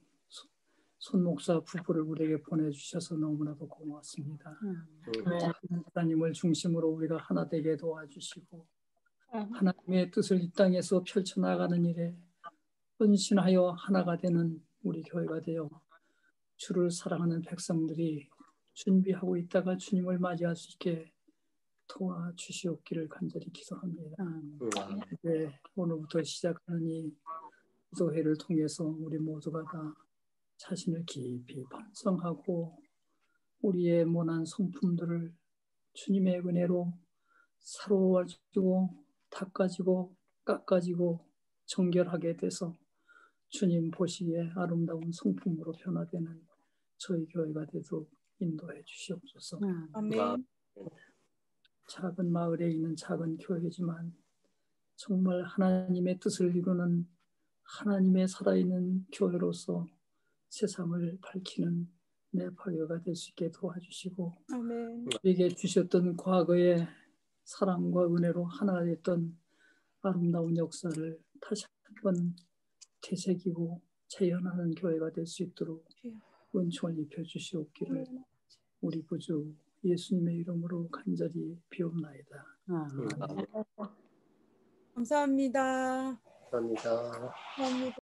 손목사 부부를 우리에게 보내주셔서 너무나도 고맙습니다. 하나님을 중심으로 우리가 하나 되게 도와주시고 하나님의 뜻을 이 땅에서 펼쳐나가는 일에 헌신하여 하나가 되는 우리 교회가 되어 주를 사랑하는 백성들이 준비하고 있다가 주님을 맞이할 수 있게 도와주시옵기를 간절히 기도합니다. 네, 오늘부터 시작하는 이 기도회를 통해서 우리 모두가 다 자신을 깊이 반성하고 우리의 모난 성품들을 주님의 은혜로 사로워지고 닦아지고 깎아지고 정결하게 돼서 주님 보시기에 아름다운 성품으로 변화되는 저희 교회가 되도록 인도해 주시옵소서. 아멘. 작은 마을에 있는 작은 교회지만 정말 하나님의 뜻을 이루는 하나님의 살아있는 교회로서 세상을 밝히는 네파교가 될 수 있게 도와주시고 아멘. 우리에게 주셨던 과거의 사랑과 은혜로 하나가 됐던 아름다운 역사를 다시 한번 되새기고 재현하는 교회가 될 수 있도록 은총을 입혀주시옵기를 우리 구주 예수님의 이름으로 간절히 비옵나이다. 감사합니다. 감사합니다. 감사합니다.